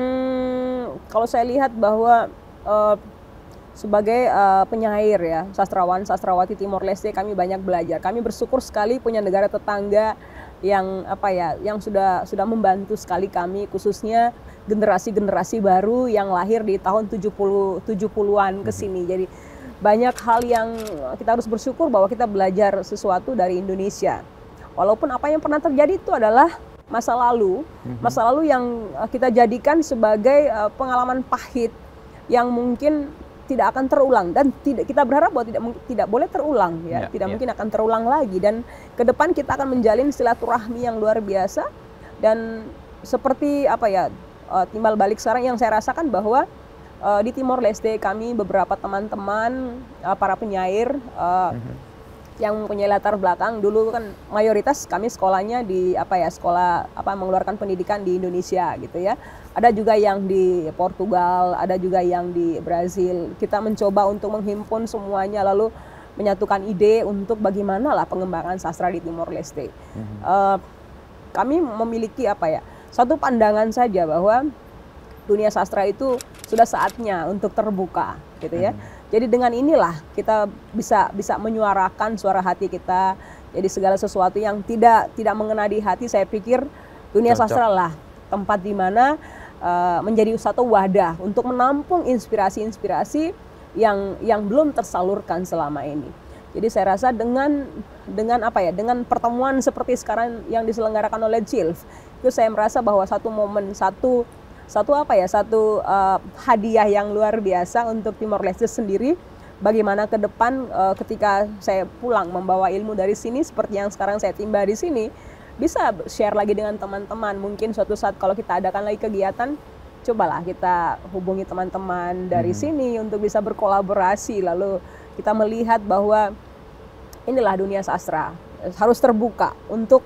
Hmm, kalau saya lihat bahwa eh, sebagai eh, penyair ya, sastrawan, sastrawati Timor Leste kami banyak belajar. Kami bersyukur sekali punya negara tetangga yang apa ya, yang sudah sudah membantu sekali kami khususnya generasi-generasi baru yang lahir di tahun tujuh puluh tujuh puluhan ke sini. Jadi banyak hal yang kita harus bersyukur bahwa kita belajar sesuatu dari Indonesia. Walaupun apa yang pernah terjadi itu adalah masa lalu, masa lalu yang uh, kita jadikan sebagai uh, pengalaman pahit yang mungkin tidak akan terulang dan tidak kita berharap bahwa tidak mung- tidak boleh terulang ya, Ya, tidak ya. mungkin akan terulang lagi dan ke depan kita akan menjalin silaturahmi yang luar biasa dan seperti apa ya uh, timbal balik sekarang yang saya rasakan bahwa uh, di Timor Leste kami beberapa teman-teman uh, para penyair uh, yang mempunyai latar belakang dulu kan mayoritas kami sekolahnya di apa ya sekolah apa mengeluarkan pendidikan di Indonesia gitu ya. Ada juga yang di Portugal, ada juga yang di Brazil. Kita mencoba untuk menghimpun semuanya lalu menyatukan ide untuk bagaimana lah pengembangan sastra di Timor Leste. Eh, kami memiliki apa ya satu pandangan saja bahwa dunia sastra itu sudah saatnya untuk terbuka gitu ya. Jadi dengan inilah kita bisa bisa menyuarakan suara hati kita. Jadi segala sesuatu yang tidak tidak mengena di hati, saya pikir dunia Cocok. sastra lah tempat di mana uh, menjadi satu wadah untuk menampung inspirasi-inspirasi yang yang belum tersalurkan selama ini. Jadi saya rasa dengan dengan apa ya dengan pertemuan seperti sekarang yang diselenggarakan oleh C I L F itu saya merasa bahwa satu momen satu satu apa ya satu uh, hadiah yang luar biasa untuk Timor Leste sendiri. Bagaimana ke depan uh, ketika saya pulang membawa ilmu dari sini seperti yang sekarang saya timba di sini bisa share lagi dengan teman-teman. Mungkin suatu saat kalau kita adakan lagi kegiatan, cobalah kita hubungi teman-teman dari sini untuk bisa berkolaborasi. Lalu kita melihat bahwa inilah dunia sastra harus terbuka untuk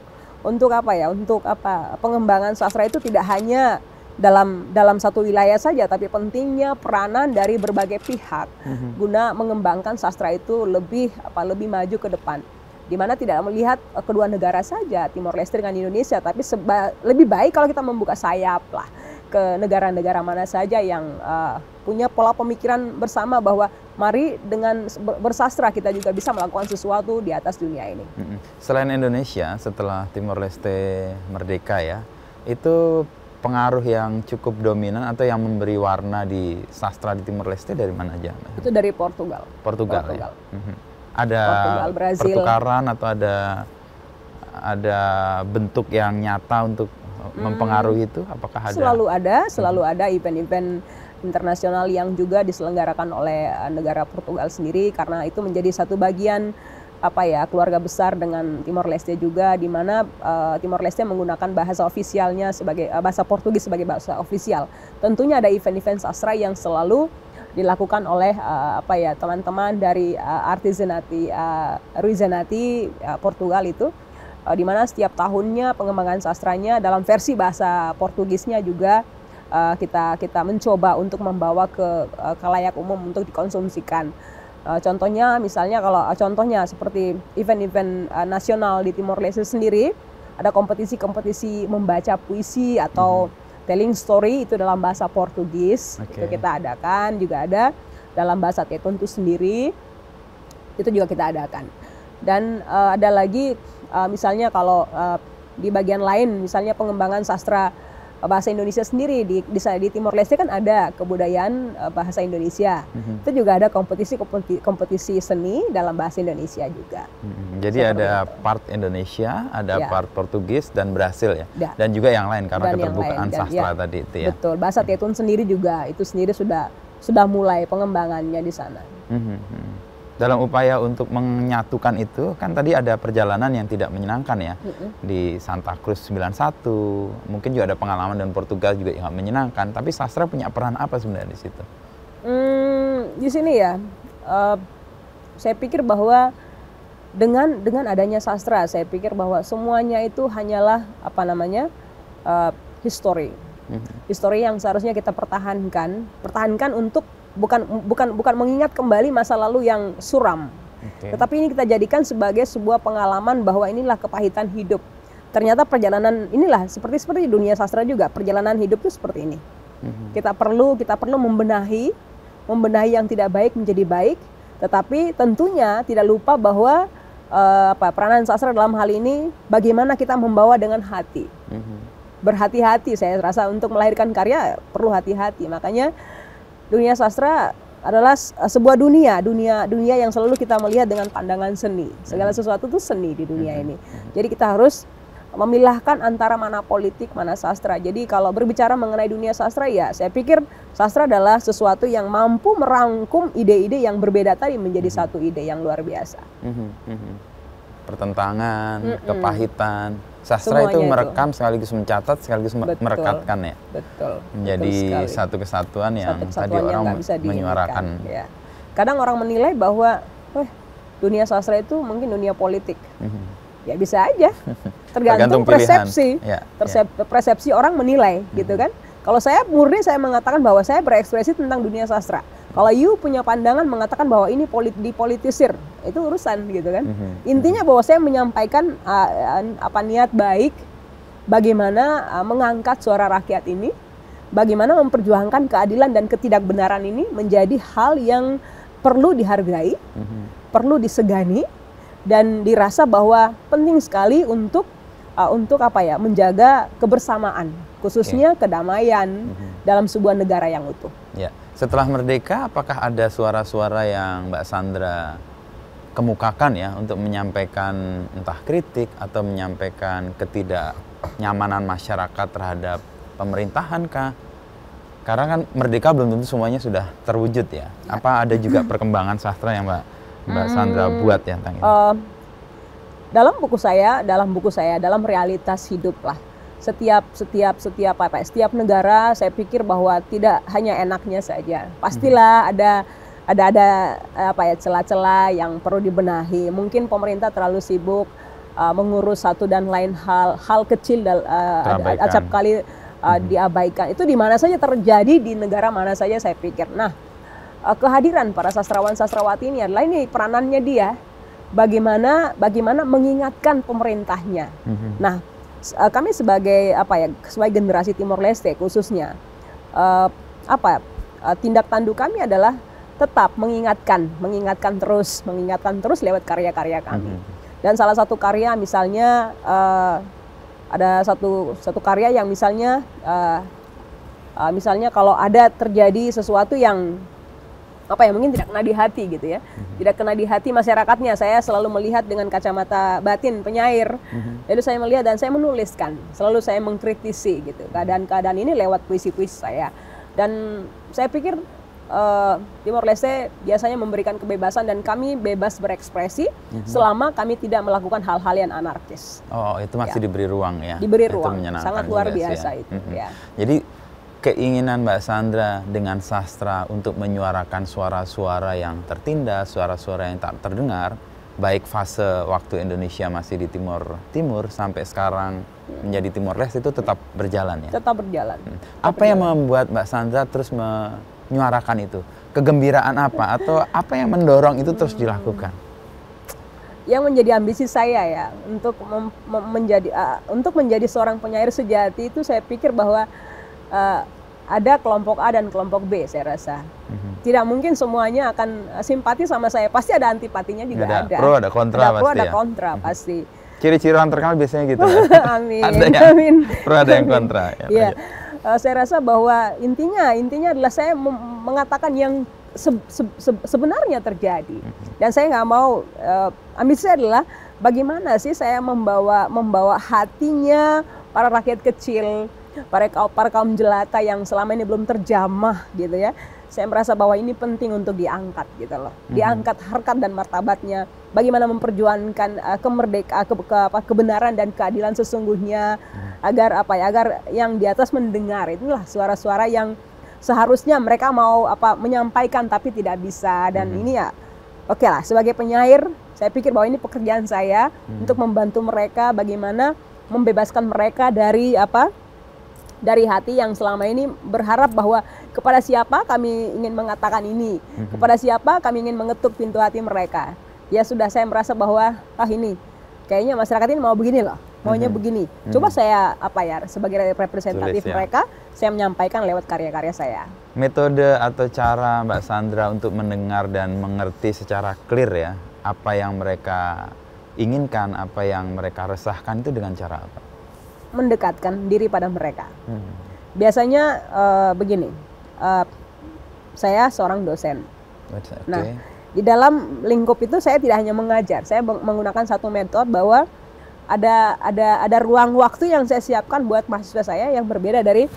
untuk apa ya? Untuk apa? Pengembangan sastra itu tidak hanya dalam dalam satu wilayah saja, tapi pentingnya peranan dari berbagai pihak mm-hmm. guna mengembangkan sastra itu lebih apa lebih maju ke depan. Di mana tidak melihat uh, kedua negara saja, Timor Leste dengan Indonesia, tapi seba, lebih baik kalau kita membuka sayap lah ke negara-negara mana saja yang uh, punya pola pemikiran bersama bahwa mari dengan bersastra kita juga bisa melakukan sesuatu di atas dunia ini. Mm-hmm. Selain Indonesia, setelah Timor Leste merdeka ya, itu pengaruh yang cukup dominan atau yang memberi warna di sastra di Timor Leste dari mana aja? Itu dari Portugal. Portugal, Portugal. Ya? Mm-hmm. Ada Portugal, Brazil. Pertukaran atau ada ada bentuk yang nyata untuk hmm. mempengaruhi itu? Apakah ada? Selalu ada, selalu mm-hmm. ada event-event internasional yang juga diselenggarakan oleh negara Portugal sendiri, karena itu menjadi satu bagian apa ya keluarga besar dengan Timor Leste juga, di mana uh, Timor Leste menggunakan bahasa ofisialnya sebagai uh, bahasa Portugis sebagai bahasa ofisial. Tentunya ada event-event sastra yang selalu dilakukan oleh uh, apa ya teman-teman dari uh, artisanati uh, artisanati uh, Portugal itu, uh, di mana setiap tahunnya pengembangan sastranya dalam versi bahasa Portugisnya juga uh, kita kita mencoba untuk membawa ke uh, khalayak umum untuk dikonsumsikan. Uh, contohnya misalnya kalau uh, contohnya seperti event-event uh, nasional di Timor Leste sendiri, ada kompetisi-kompetisi membaca puisi atau mm-hmm. telling story itu dalam bahasa Portugis. Okay. Itu kita adakan, juga ada dalam bahasa Tetun itu sendiri, itu juga kita adakan. Dan uh, ada lagi uh, misalnya kalau uh, di bagian lain misalnya pengembangan sastra bahasa Indonesia sendiri di, di di Timor Leste kan ada kebudayaan uh, bahasa Indonesia. Mm-hmm. Itu juga ada kompetisi kompetisi seni dalam bahasa Indonesia juga. Mm-hmm. Jadi seperti ada itu. Part Indonesia, ada ya. Part Portugis dan Brasil ya. Da. Dan juga yang lain karena dan keterbukaan dan, sastra ya, tadi itu ya. Betul. Bahasa mm-hmm. Tetun sendiri juga itu sendiri sudah sudah mulai pengembangannya di sana. Mm-hmm. Dalam upaya untuk menyatukan itu, kan tadi ada perjalanan yang tidak menyenangkan ya, mm-hmm. di Santa Cruz sembilan puluh satu, mungkin juga ada pengalaman dan Portugal juga yang menyenangkan, tapi sastra punya peran apa sebenarnya di situ? Hmm, di sini ya, uh, saya pikir bahwa dengan dengan adanya sastra, saya pikir bahwa semuanya itu hanyalah apa namanya uh, history, mm-hmm. history yang seharusnya kita pertahankan, pertahankan untuk bukan bukan bukan mengingat kembali masa lalu yang suram, okay. tetapi ini kita jadikan sebagai sebuah pengalaman bahwa inilah kepahitan hidup. Ternyata perjalanan inilah seperti seperti dunia sastra juga, perjalanan hidup itu seperti ini. Mm-hmm. Kita perlu kita perlu membenahi membenahi yang tidak baik menjadi baik, tetapi tentunya tidak lupa bahwa uh, apa peranan sastra dalam hal ini bagaimana kita membawa dengan hati. Mm-hmm. Berhati-hati, saya rasa untuk melahirkan karya perlu hati-hati. Makanya dunia sastra adalah sebuah dunia, dunia dunia yang selalu kita melihat dengan pandangan seni. Segala sesuatu itu seni di dunia ini. Jadi kita harus memilahkan antara mana politik, mana sastra. Jadi kalau berbicara mengenai dunia sastra ya, saya pikir sastra adalah sesuatu yang mampu merangkum ide-ide yang berbeda tadi menjadi satu ide yang luar biasa. Pertentangan, mm-mm. kepahitan. Sastra semuanya itu merekam itu. Sekaligus mencatat, sekaligus betul, merekatkan ya. Betul. Menjadi betul satu kesatuan yang satu kesatuan tadi yang orang menyuarakan. Ya. Kadang orang menilai bahwa, wah, dunia sastra itu mungkin dunia politik. Mm-hmm. Ya bisa aja. Tergantung, Tergantung persepsi. Ya, Persep, ya. Persepsi orang menilai, mm-hmm. gitu kan. Kalau saya murni saya mengatakan bahwa saya berekspresi tentang dunia sastra. Kalau you punya pandangan mengatakan bahwa ini polit, dipolitisir, itu urusan gitu kan. Mm-hmm. Intinya bahwa saya menyampaikan uh, apa niat baik, bagaimana uh, mengangkat suara rakyat ini, bagaimana memperjuangkan keadilan dan ketidakbenaran ini menjadi hal yang perlu dihargai, mm-hmm. perlu disegani, dan dirasa bahwa penting sekali untuk uh, untuk apa ya menjaga kebersamaan, khususnya okay. kedamaian mm-hmm. dalam sebuah negara yang utuh. Yeah. Setelah merdeka, apakah ada suara-suara yang Mbak Sandra kemukakan ya untuk menyampaikan entah kritik atau menyampaikan ketidaknyamanan masyarakat terhadap pemerintahan kah? Karena kan merdeka belum tentu semuanya sudah terwujud ya. Apa ada juga perkembangan sastra yang Mbak Mbak Sandra hmm, buat ya tentang ini? Uh, dalam buku saya, dalam buku saya, dalam realitas hidup lah. Setiap setiap setiap apa setiap negara saya pikir bahwa tidak hanya enaknya saja, pastilah ada ada ada apa ya celah-celah yang perlu dibenahi. Mungkin pemerintah terlalu sibuk uh, mengurus satu dan lain hal hal kecil dan uh, acap kali uh, hmm. diabaikan. Itu di mana saja terjadi, di negara mana saja saya pikir. Nah, uh, kehadiran para sastrawan-sastrawati ini adalah ini peranannya dia bagaimana bagaimana mengingatkan pemerintahnya. Hmm. Nah, uh, kami sebagai apa ya sebagai generasi Timor Leste khususnya uh, apa uh, tindak tanduk kami adalah tetap mengingatkan, mengingatkan terus, mengingatkan terus lewat karya-karya kami. Mm-hmm. Dan salah satu karya misalnya uh, ada satu satu karya yang misalnya uh, uh, misalnya kalau ada terjadi sesuatu yang apa ya mungkin tidak kena di hati gitu ya, mm-hmm. tidak kena di hati masyarakatnya, saya selalu melihat dengan kacamata batin penyair. Mm-hmm. Lalu saya melihat dan saya menuliskan, selalu saya mengkritisi gitu keadaan-keadaan ini lewat puisi-puisi saya. Dan saya pikir Uh, Timor Leste biasanya memberikan kebebasan dan kami bebas berekspresi mm-hmm. selama kami tidak melakukan hal-hal yang anarkis. Oh, itu masih ya. diberi ruang ya? Diberi ruang, sangat luar biasa ya. itu. Mm-hmm. Ya. Jadi keinginan Mbak Sandra dengan sastra untuk menyuarakan suara-suara yang tertindas, suara-suara yang tak terdengar, baik fase waktu Indonesia masih di Timor Timur sampai sekarang menjadi Timor Leste itu tetap berjalan ya? Tetap berjalan. Hmm. Tetap Apa berjalan. yang membuat Mbak Sandra terus me menyuarakan itu? Kegembiraan apa atau apa yang mendorong itu terus dilakukan? Yang menjadi ambisi saya ya untuk mem menjadi uh, untuk menjadi seorang penyair sejati itu saya pikir bahwa uh, ada kelompok A dan kelompok B saya rasa. Mm-hmm. Tidak mungkin semuanya akan simpati sama saya, pasti ada antipatinya juga ada. Ada pro ada kontra ada pasti. Pro ada ya? kontra mm-hmm. pasti. Ciri-ciri orang terkenal biasanya gitu. Amin. Ada yang Amin. pro ada yang kontra. Ya, ya. Uh, saya rasa bahwa intinya intinya adalah saya mengatakan yang se se se sebenarnya terjadi. Dan saya nggak mau uh, ambisi saya adalah bagaimana sih saya membawa membawa hatinya para rakyat kecil, para kaum para kaum jelata yang selama ini belum terjamah gitu ya. Saya merasa bahwa ini penting untuk diangkat gitu loh. Diangkat harkat dan martabatnya. Bagaimana memperjuangkan uh, kemerdekaan, ke, ke, apa, kebenaran dan keadilan sesungguhnya hmm. agar apa ya, agar yang di atas mendengar. Itulah suara-suara yang seharusnya mereka mau apa menyampaikan tapi tidak bisa. Dan hmm. ini ya oke okay lah sebagai penyair saya pikir bahwa ini pekerjaan saya hmm. untuk membantu mereka bagaimana membebaskan mereka dari apa dari hati yang selama ini berharap bahwa kepada siapa kami ingin mengatakan ini, mm-hmm. kepada siapa kami ingin mengetuk pintu hati mereka. Ya sudah saya merasa bahwa ah ini kayaknya masyarakat ini mau begini loh, maunya mm-hmm. begini. Coba mm-hmm. saya apa ya sebagai representatif Tulis, ya. mereka, saya menyampaikan lewat karya-karya saya. Metode atau cara Mbak Sandra untuk mendengar dan mengerti secara clear ya apa yang mereka inginkan, apa yang mereka resahkan itu dengan cara apa? Mendekatkan diri pada mereka. Hmm. Biasanya uh, begini, uh, saya seorang dosen. Okay. Nah, di dalam lingkup itu saya tidak hanya mengajar, saya menggunakan satu metode bahwa ada ada ada ruang waktu yang saya siapkan buat mahasiswa saya yang berbeda dari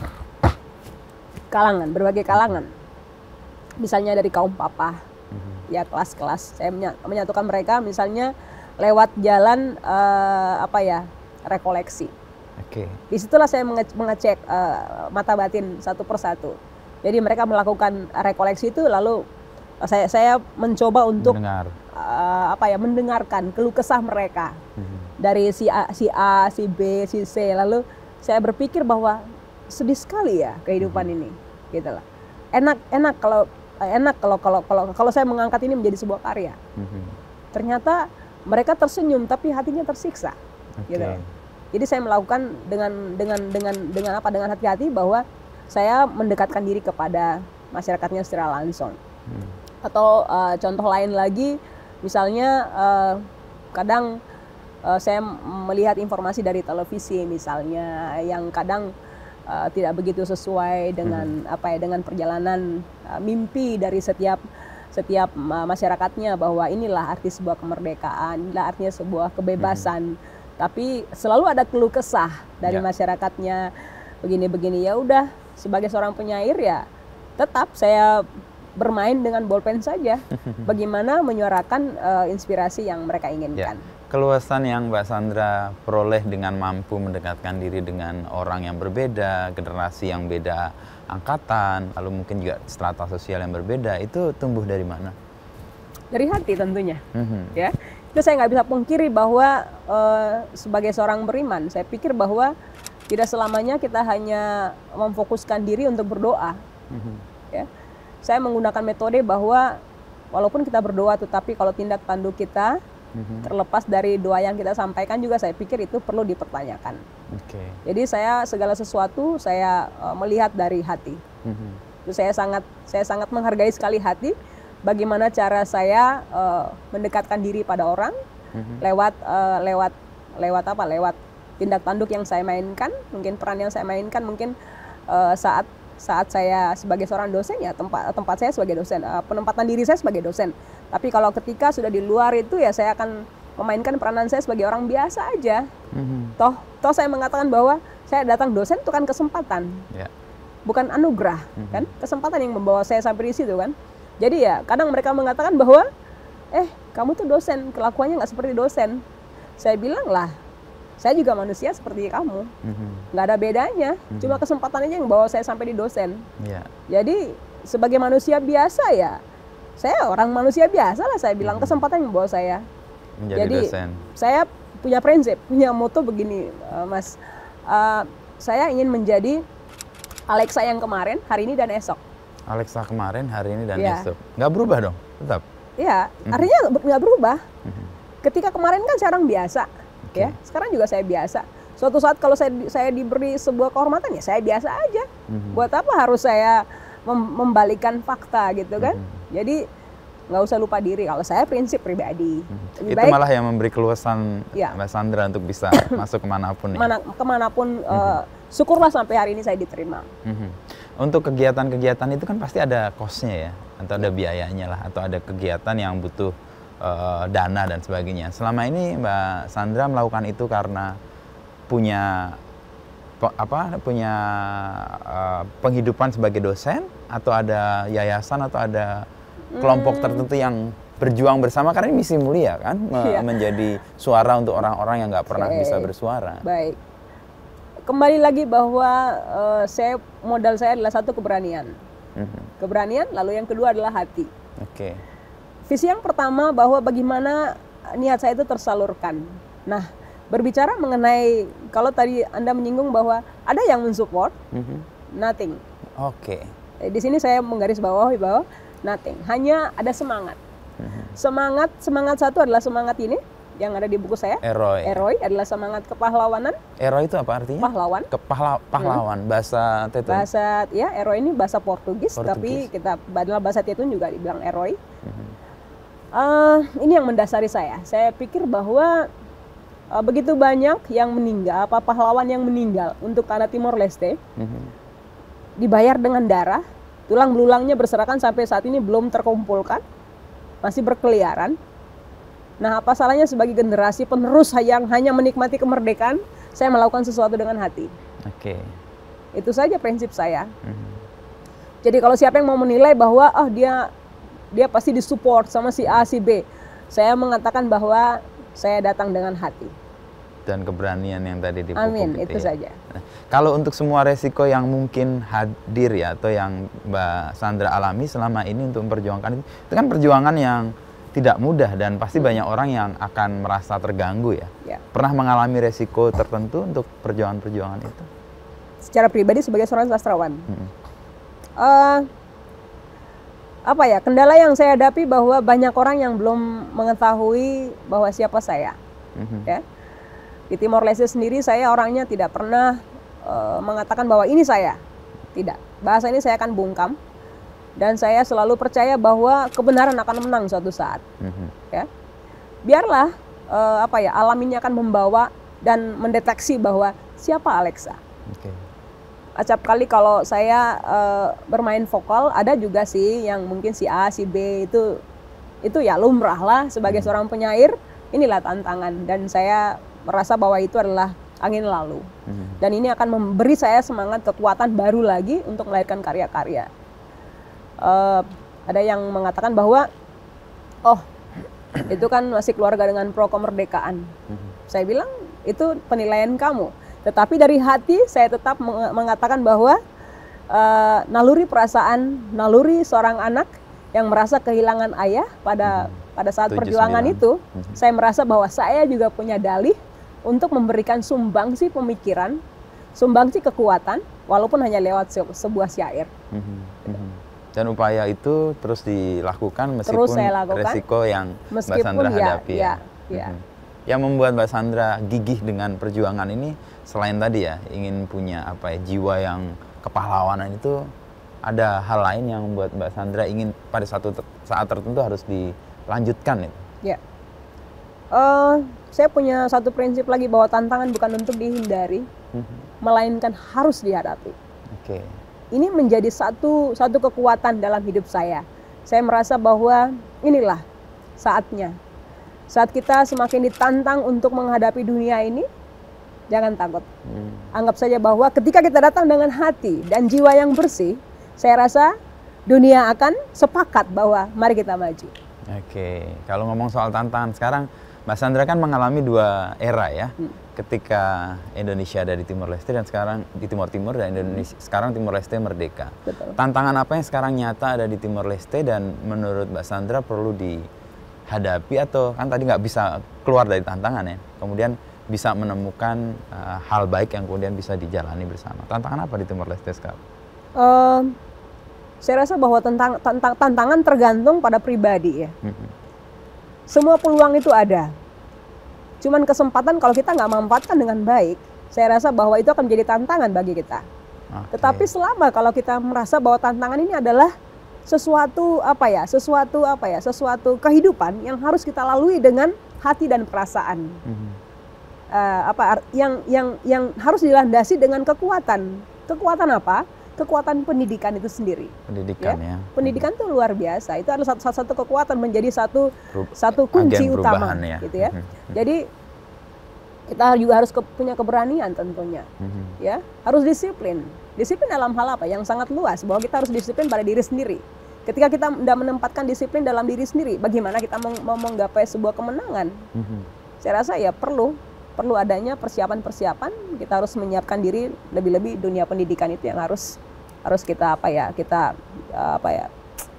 kalangan, berbagai kalangan. Misalnya dari kaum papa, hmm. ya kelas-kelas. Saya menyatukan mereka, misalnya lewat jalan uh, apa ya rekoleksi. Okay. Disitulah saya mengecek uh, mata batin satu persatu. Jadi mereka melakukan rekoleksi itu, lalu saya saya mencoba untuk Mendengar. uh, apa ya mendengarkan keluh kesah mereka mm-hmm. dari si A, si A, si B, si C. Lalu saya berpikir bahwa sedih sekali ya kehidupan mm-hmm. ini, gitulah. Enak enak kalau enak kalau kalau kalau kalau saya mengangkat ini menjadi sebuah karya. Mm-hmm. Ternyata mereka tersenyum tapi hatinya tersiksa, okay. gitu. Jadi saya melakukan dengan dengan dengan dengan apa dengan hati-hati bahwa saya mendekatkan diri kepada masyarakatnya secara langsung. Hmm. Atau uh, contoh lain lagi, misalnya uh, kadang uh, saya melihat informasi dari televisi misalnya yang kadang uh, tidak begitu sesuai dengan hmm. apa ya dengan perjalanan uh, mimpi dari setiap setiap uh, masyarakatnya bahwa inilah arti sebuah kemerdekaan, inilah artinya sebuah kebebasan. Hmm. Tapi selalu ada keluh kesah dari ya. masyarakatnya begini-begini. Ya udah, sebagai seorang penyair ya tetap saya bermain dengan bolpen saja. Bagaimana menyuarakan uh, inspirasi yang mereka inginkan. Ya. Keluasan yang Mbak Sandra peroleh dengan mampu mendekatkan diri dengan orang yang berbeda, generasi yang beda angkatan, lalu mungkin juga strata sosial yang berbeda, itu tumbuh dari mana? Dari hati tentunya. Mm-hmm. Ya. Itu saya nggak bisa pungkiri bahwa uh, sebagai seorang beriman, saya pikir bahwa tidak selamanya kita hanya memfokuskan diri untuk berdoa. Mm-hmm. Ya, saya menggunakan metode bahwa walaupun kita berdoa, tetapi kalau tindak tanduk kita mm-hmm. terlepas dari doa yang kita sampaikan juga, saya pikir itu perlu dipertanyakan. Okay. Jadi saya segala sesuatu saya uh, melihat dari hati. Mm-hmm. Itu saya sangat saya sangat menghargai sekali hati. Bagaimana cara saya uh, mendekatkan diri pada orang mm-hmm. lewat uh, lewat lewat apa? Lewat tindak tanduk yang saya mainkan, mungkin peran yang saya mainkan, mungkin uh, saat saat saya sebagai seorang dosen ya tempat tempat saya sebagai dosen, uh, penempatan diri saya sebagai dosen. Tapi kalau ketika sudah di luar itu ya saya akan memainkan peranan saya sebagai orang biasa aja. Mm-hmm. Toh toh saya mengatakan bahwa saya datang dosen itu kan kesempatan, yeah. bukan anugerah, mm-hmm. kan? Kesempatan yang membawa saya sampai di situ kan. Jadi ya kadang mereka mengatakan bahwa eh kamu tuh dosen, kelakuannya nggak seperti dosen. Saya bilang lah, saya juga manusia seperti kamu, mm-hmm. nggak ada bedanya, mm-hmm. cuma kesempatannya yang bawa saya sampai di dosen. Yeah. Jadi sebagai manusia biasa ya, saya orang manusia biasa lah, saya bilang mm-hmm. kesempatan yang bawa saya. Menjadi Jadi dosen. Saya punya prinsip, punya moto begini, uh, Mas, uh, saya ingin menjadi Alexa yang kemarin, hari ini dan esok. Alexa kemarin, hari ini dan yeah. esok, nggak berubah dong, tetap? Iya, mm-hmm. artinya nggak berubah. Mm-hmm. Ketika kemarin kan saya orang biasa. Okay. Ya, sekarang juga saya biasa. Suatu saat kalau saya saya diberi sebuah kehormatan ya saya biasa aja. Mm-hmm. Buat apa harus saya mem- membalikan fakta gitu kan? Mm-hmm. Jadi nggak usah lupa diri. Kalau saya prinsip pribadi. Mm-hmm. Itu baik, malah yang memberi keluasan ya. Mbak Sandra untuk bisa masuk kemanapun. Mana, ya? Kemanapun, mm-hmm. uh, syukurlah sampai hari ini saya diterima. Mm-hmm. Untuk kegiatan-kegiatan itu kan pasti ada cost-nya ya, atau ada biayanya lah, atau ada kegiatan yang butuh Uh, dana dan sebagainya. Selama ini Mbak Sandra melakukan itu karena punya pe, apa punya uh, penghidupan sebagai dosen, atau ada yayasan, atau ada kelompok hmm. tertentu yang berjuang bersama, karena ini misi mulia kan, me- iya. menjadi suara untuk orang-orang yang nggak pernah okay. bisa bersuara. Baik. Kembali lagi bahwa uh, saya modal saya adalah satu keberanian, mm-hmm. keberanian. Lalu yang kedua adalah hati. Oke. Okay. Visi yang pertama bahwa bagaimana niat saya itu tersalurkan. Nah, berbicara mengenai, kalau tadi Anda menyinggung bahwa ada yang mensupport, mm-hmm. nothing. Oke. Okay. Di sini saya menggarisbawahi bahwa nothing, hanya ada semangat. Mm-hmm. Semangat, semangat satu adalah semangat ini yang ada di buku saya. Eroi. Eroi adalah semangat kepahlawanan. Eroi itu apa artinya? Pahlawan. Kepahla, pahlawan. Hmm. Bahasa Tetun. Bahasa, ya, eroi ini bahasa Portugis, Portugis. Tapi kita adalah bahasa Tetun juga dibilang eroi. Mm-hmm. Uh, ini yang mendasari saya. Saya pikir bahwa uh, begitu banyak yang meninggal, apa pahlawan yang meninggal untuk tanah Timor Leste, mm-hmm. dibayar dengan darah, tulang belulangnya berserakan sampai saat ini belum terkumpulkan, masih berkeliaran. Nah, apa salahnya sebagai generasi penerus yang hanya menikmati kemerdekaan, saya melakukan sesuatu dengan hati. Oke. Okay. Itu saja prinsip saya. Mm-hmm. Jadi kalau siapa yang mau menilai bahwa oh dia dia pasti disupport sama si A, si B. Saya mengatakan bahwa saya datang dengan hati. Dan keberanian yang tadi dipupuk. Amin, gitu itu ya. saja. Nah, kalau untuk semua resiko yang mungkin hadir ya, atau yang Mbak Sandra alami selama ini untuk memperjuangkan itu, itu kan perjuangan yang tidak mudah dan pasti hmm. banyak orang yang akan merasa terganggu ya. ya. Pernah mengalami resiko tertentu untuk perjuangan-perjuangan itu? Secara pribadi sebagai seorang sastrawan. Hmm. Uh, apa ya, kendala yang saya hadapi bahwa banyak orang yang belum mengetahui bahwa siapa saya. Mm-hmm. Ya. Di Timor Leste sendiri saya orangnya tidak pernah uh, mengatakan bahwa ini saya. Tidak. Bahasa ini saya akan bungkam. Dan saya selalu percaya bahwa kebenaran akan menang suatu saat. Mm-hmm. Ya. Biarlah uh, apa ya, alam ini akan membawa dan mendeteksi bahwa siapa Alexa. Okay. Acap kali kalau saya uh, bermain vokal, ada juga sih yang mungkin si A, si B itu itu ya lumrah lah sebagai hmm. seorang penyair. Inilah tantangan dan saya merasa bahwa itu adalah angin lalu. Hmm. Dan ini akan memberi saya semangat, kekuatan baru lagi untuk melahirkan karya-karya. Uh, ada yang mengatakan bahwa oh itu kan masih keluarga dengan pro kemerdekaan. Hmm. Saya bilang itu penilaian kamu. Tetapi dari hati saya tetap mengatakan bahwa uh, naluri perasaan, naluri seorang anak yang merasa kehilangan ayah pada Mhm. pada saat Setuju perjuangan sembilan. itu, Mhm. saya merasa bahwa saya juga punya dalih untuk memberikan sumbangsi pemikiran, sumbangsi kekuatan, walaupun hanya lewat se- sebuah syair. Mhm, mhm. Dan upaya itu terus dilakukan meskipun Terus saya lakukan, resiko yang Mbak meskipun Sandra ya, hadapi ya, ya. ya. Mhm. Yang membuat Mbak Sandra gigih dengan perjuangan ini selain tadi ya ingin punya apa ya jiwa yang kepahlawanan itu, ada hal lain yang membuat Mbak Sandra ingin pada satu te- saat tertentu harus dilanjutkan itu. Ya. Eh, saya punya satu prinsip lagi bahwa tantangan bukan untuk dihindari, Mhm. melainkan harus dihadapi. Oke. Ini menjadi satu satu kekuatan dalam hidup saya. Saya merasa bahwa inilah saatnya. Saat kita semakin ditantang untuk menghadapi dunia ini, jangan takut. Hmm. Anggap saja bahwa ketika kita datang dengan hati dan jiwa yang bersih, saya rasa dunia akan sepakat bahwa mari kita maju. Oke, kalau ngomong soal tantangan sekarang, Mbak Sandra kan mengalami dua era ya. Hmm. Ketika Indonesia ada di Timor Leste dan sekarang di Timur Timur dan Indonesia sekarang Timor Leste merdeka. Betul. Tantangan apa yang sekarang nyata ada di Timor Leste dan menurut Mbak Sandra perlu dihadapi atau kan tadi nggak bisa keluar dari tantangan ya. Kemudian bisa menemukan uh, hal baik yang kemudian bisa dijalani bersama. Tantangan apa di Timor Leste sekarang? Eh, saya rasa bahwa tentang, tentang tantangan tergantung pada pribadi ya. Mhm. Semua peluang itu ada. Cuman kesempatan kalau kita nggak memanfaatkan dengan baik, saya rasa bahwa itu akan menjadi tantangan bagi kita. Oke. Tetapi selama kalau kita merasa bahwa tantangan ini adalah sesuatu apa ya, sesuatu apa ya, sesuatu kehidupan yang harus kita lalui dengan hati dan perasaan. Mhm. Eh, apa ar- yang yang yang harus dilandasi dengan kekuatan. Kekuatan apa? Kekuatan pendidikan itu sendiri. Pendidikan ya. Pendidikan itu luar biasa. Itu adalah satu, satu kekuatan menjadi satu Peru- satu kunci agen utama, perubahan ya. gitu ya. Mhm. Jadi kita juga harus ke- punya keberanian tentunya, Mhm. ya. Harus disiplin. Disiplin dalam hal apa? Yang sangat luas. Bahwa kita harus disiplin pada diri sendiri. Ketika kita tidak menempatkan disiplin dalam diri sendiri, bagaimana kita meng- mau menggapai sebuah kemenangan? Mhm. Saya rasa ya perlu perlu adanya persiapan-persiapan. Kita harus menyiapkan diri, lebih-lebih dunia pendidikan itu yang harus harus kita apa ya kita uh, apa ya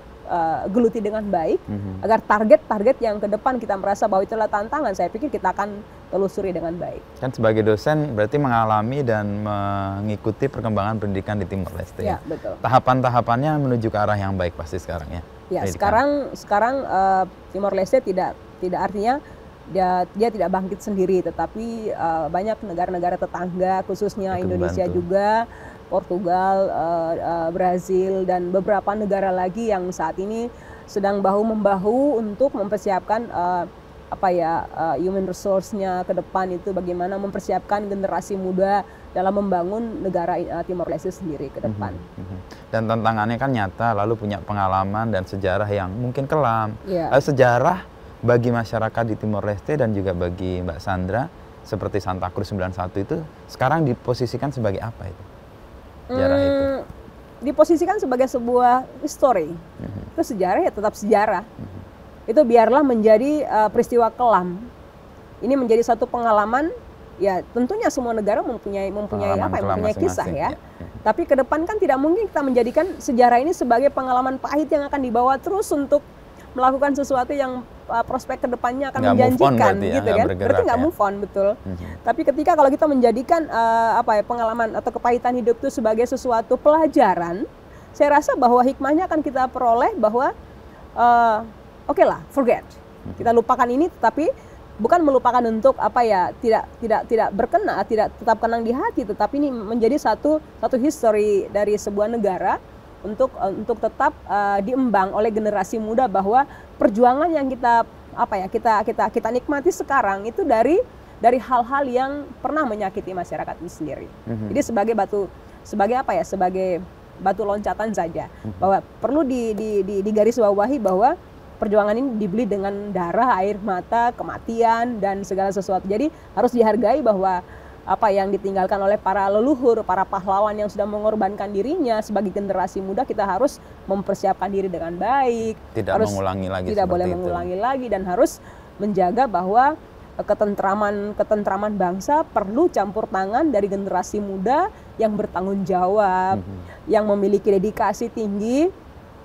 uh, geluti dengan baik Mhm. agar target-target yang ke depan kita merasa bahwa itulah tantangan, saya pikir kita akan telusuri dengan baik. Kan sebagai dosen berarti mengalami dan mengikuti perkembangan pendidikan di Timor Leste. Ya, betul. Tahapan-tahapannya menuju ke arah yang baik pasti sekarang ya. Ya, pendidikan. sekarang sekarang uh, Timor Leste tidak tidak artinya dia dia tidak bangkit sendiri, tetapi uh, banyak negara-negara tetangga khususnya Ikut Indonesia membantu. juga, Portugal, uh, uh, Brazil dan beberapa negara lagi yang saat ini sedang bahu-membahu untuk mempersiapkan uh, apa ya uh, human resource-nya ke depan itu, bagaimana mempersiapkan generasi muda dalam membangun negara uh, Timor Leste sendiri ke depan. Mhm, mhm. Dan tantangannya kan nyata, lalu punya pengalaman dan sejarah yang mungkin kelam. Ya. Lalu sejarah bagi masyarakat di Timor Leste dan juga bagi Mbak Sandra seperti Santa Cruz sembilan puluh satu itu sekarang diposisikan sebagai apa itu? Sejarah itu. Hmm, diposisikan sebagai sebuah history. Mhm. Itu sejarah ya tetap sejarah. Itu biarlah menjadi uh, peristiwa kelam. Ini menjadi satu pengalaman. Ya tentunya semua negara mempunyai mempunyai Pengalaman apa ya, kelam mempunyai kisah masing-masing, ya. ya. Mhm. Tapi ke depan kan tidak mungkin kita menjadikan sejarah ini sebagai pengalaman pahit yang akan dibawa terus untuk melakukan sesuatu yang uh, prospek ke depannya akan Nggak move on menjanjikan berarti ya, gitu nggak kan. bergerak Berarti nggak ya. move on, betul. Mhm. Tapi ketika kalau kita menjadikan uh, apa ya pengalaman atau kepahitan hidup itu sebagai sesuatu pelajaran, saya rasa bahwa hikmahnya akan kita peroleh bahwa uh, oke lah, forget. Kita lupakan ini, tetapi bukan melupakan untuk apa ya tidak tidak tidak berkena, tidak tetap kenang di hati, tetapi ini menjadi satu satu history dari sebuah negara untuk uh, untuk tetap uh, diembang oleh generasi muda bahwa perjuangan yang kita apa ya kita kita kita nikmati sekarang itu dari dari hal-hal yang pernah menyakiti masyarakat itu sendiri. Mhm. Jadi sebagai batu sebagai apa ya sebagai batu loncatan saja bahwa perlu di, di, di, digarisbawahi bahwa perjuangan ini dibeli dengan darah, air mata, kematian dan segala sesuatu. Jadi harus dihargai bahwa apa yang ditinggalkan oleh para leluhur, para pahlawan yang sudah mengorbankan dirinya, sebagai generasi muda kita harus mempersiapkan diri dengan baik. Tidak harus mengulangi lagi Tidak seperti boleh itu. mengulangi lagi dan harus menjaga bahwa ketentraman ketentraman bangsa perlu campur tangan dari generasi muda yang bertanggung jawab, Mhm. yang memiliki dedikasi tinggi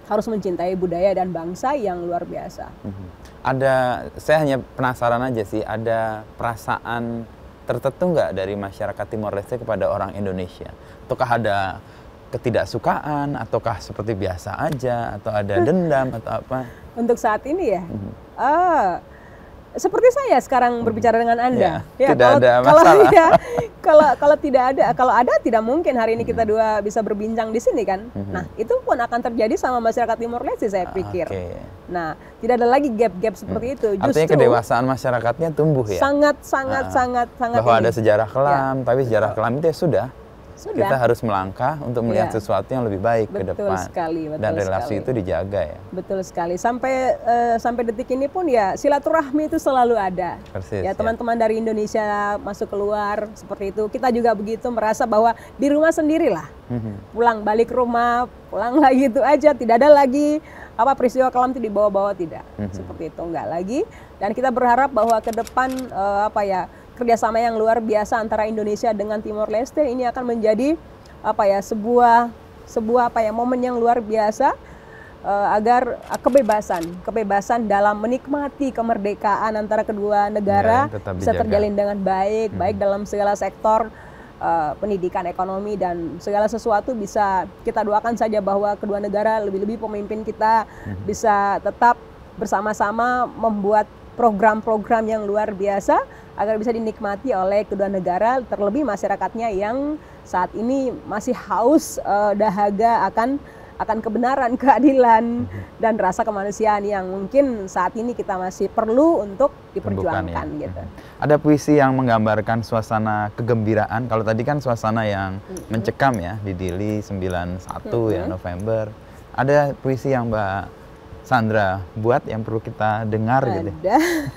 harus mencintai budaya dan bangsa yang luar biasa. Mhm. Ada, saya hanya penasaran aja sih, ada perasaan tertentu nggak dari masyarakat Timor Leste kepada orang Indonesia? Ataukah ada ketidaksukaan, ataukah seperti biasa aja, atau ada dendam atau apa? Untuk saat ini ya, Mhm. ah, seperti saya sekarang berbicara dengan Anda. Ya, tidak kalau, ada kalau, masalah. ya, kalau kalau tidak ada, kalau ada tidak mungkin hari ini kita dua bisa berbincang di sini kan. Mhm. Nah, itu pun akan terjadi sama masyarakat Timor Leste saya pikir. Oke. Nah, tidak ada lagi gap-gap seperti itu. Artinya Justru kedewasaan masyarakatnya tumbuh ya? sangat sangat Ah, sangat sangat bahwa ini. ada sejarah kelam, tapi sejarah kelam itu ya sudah. Sudah. Kita harus melangkah untuk melihat Ya. sesuatu yang lebih baik ke Betul depan. sekali, betul Dan relasi sekali. itu dijaga ya. Betul sekali. Sampai eh, sampai detik ini pun ya silaturahmi itu selalu ada. Persis, Ya ya. teman-teman dari Indonesia masuk keluar seperti itu. Kita juga begitu merasa bahwa di rumah sendirilah. Mhm. Pulang balik rumah, pulang lagi itu aja. Tidak ada lagi apa peristiwa kelam itu dibawa-bawa, tidak. Mhm. Seperti itu enggak lagi. Dan kita berharap bahwa ke depan eh, apa ya kerjasama yang luar biasa antara Indonesia dengan Timor Leste ini akan menjadi apa ya sebuah sebuah apa ya momen yang luar biasa uh, agar uh, kebebasan kebebasan dalam menikmati kemerdekaan antara kedua negara Ya, tetap bisa dijaga. terjalin dengan baik Hmm. baik dalam segala sektor uh, pendidikan, ekonomi dan segala sesuatu. Bisa kita doakan saja bahwa kedua negara, lebih-lebih pemimpin kita Hmm. bisa tetap bersama-sama membuat program-program yang luar biasa agar bisa dinikmati oleh kedua negara, terlebih masyarakatnya yang saat ini masih haus uh, dahaga akan akan kebenaran, keadilan dan rasa kemanusiaan yang mungkin saat ini kita masih perlu untuk diperjuangkan Tumbuhkan, ya. gitu. Ada puisi yang menggambarkan suasana kegembiraan. Kalau tadi kan suasana yang mencekam ya di Dili sembilan puluh satu ya November. Ada puisi yang Mbak Sandra buat yang perlu kita dengar gitu. Ada.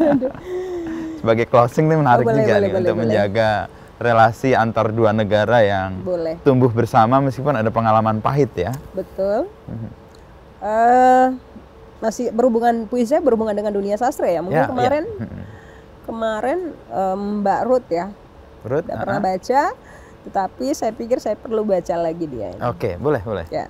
Sebagai closing ini menarik Oh, boleh, juga boleh, nih boleh, untuk boleh. menjaga relasi antar dua negara yang Boleh. tumbuh bersama meskipun ada pengalaman pahit ya. Betul. Eh, masih berhubungan puisinya berhubungan dengan dunia sastra ya. Mungkin Ya, kemarin ya. Mhm. kemarin em, Mbak Ruth ya Ruth, tidak ah, pernah ah. baca, tetapi saya pikir saya perlu baca lagi dia ini. Oke, boleh, boleh. Ya.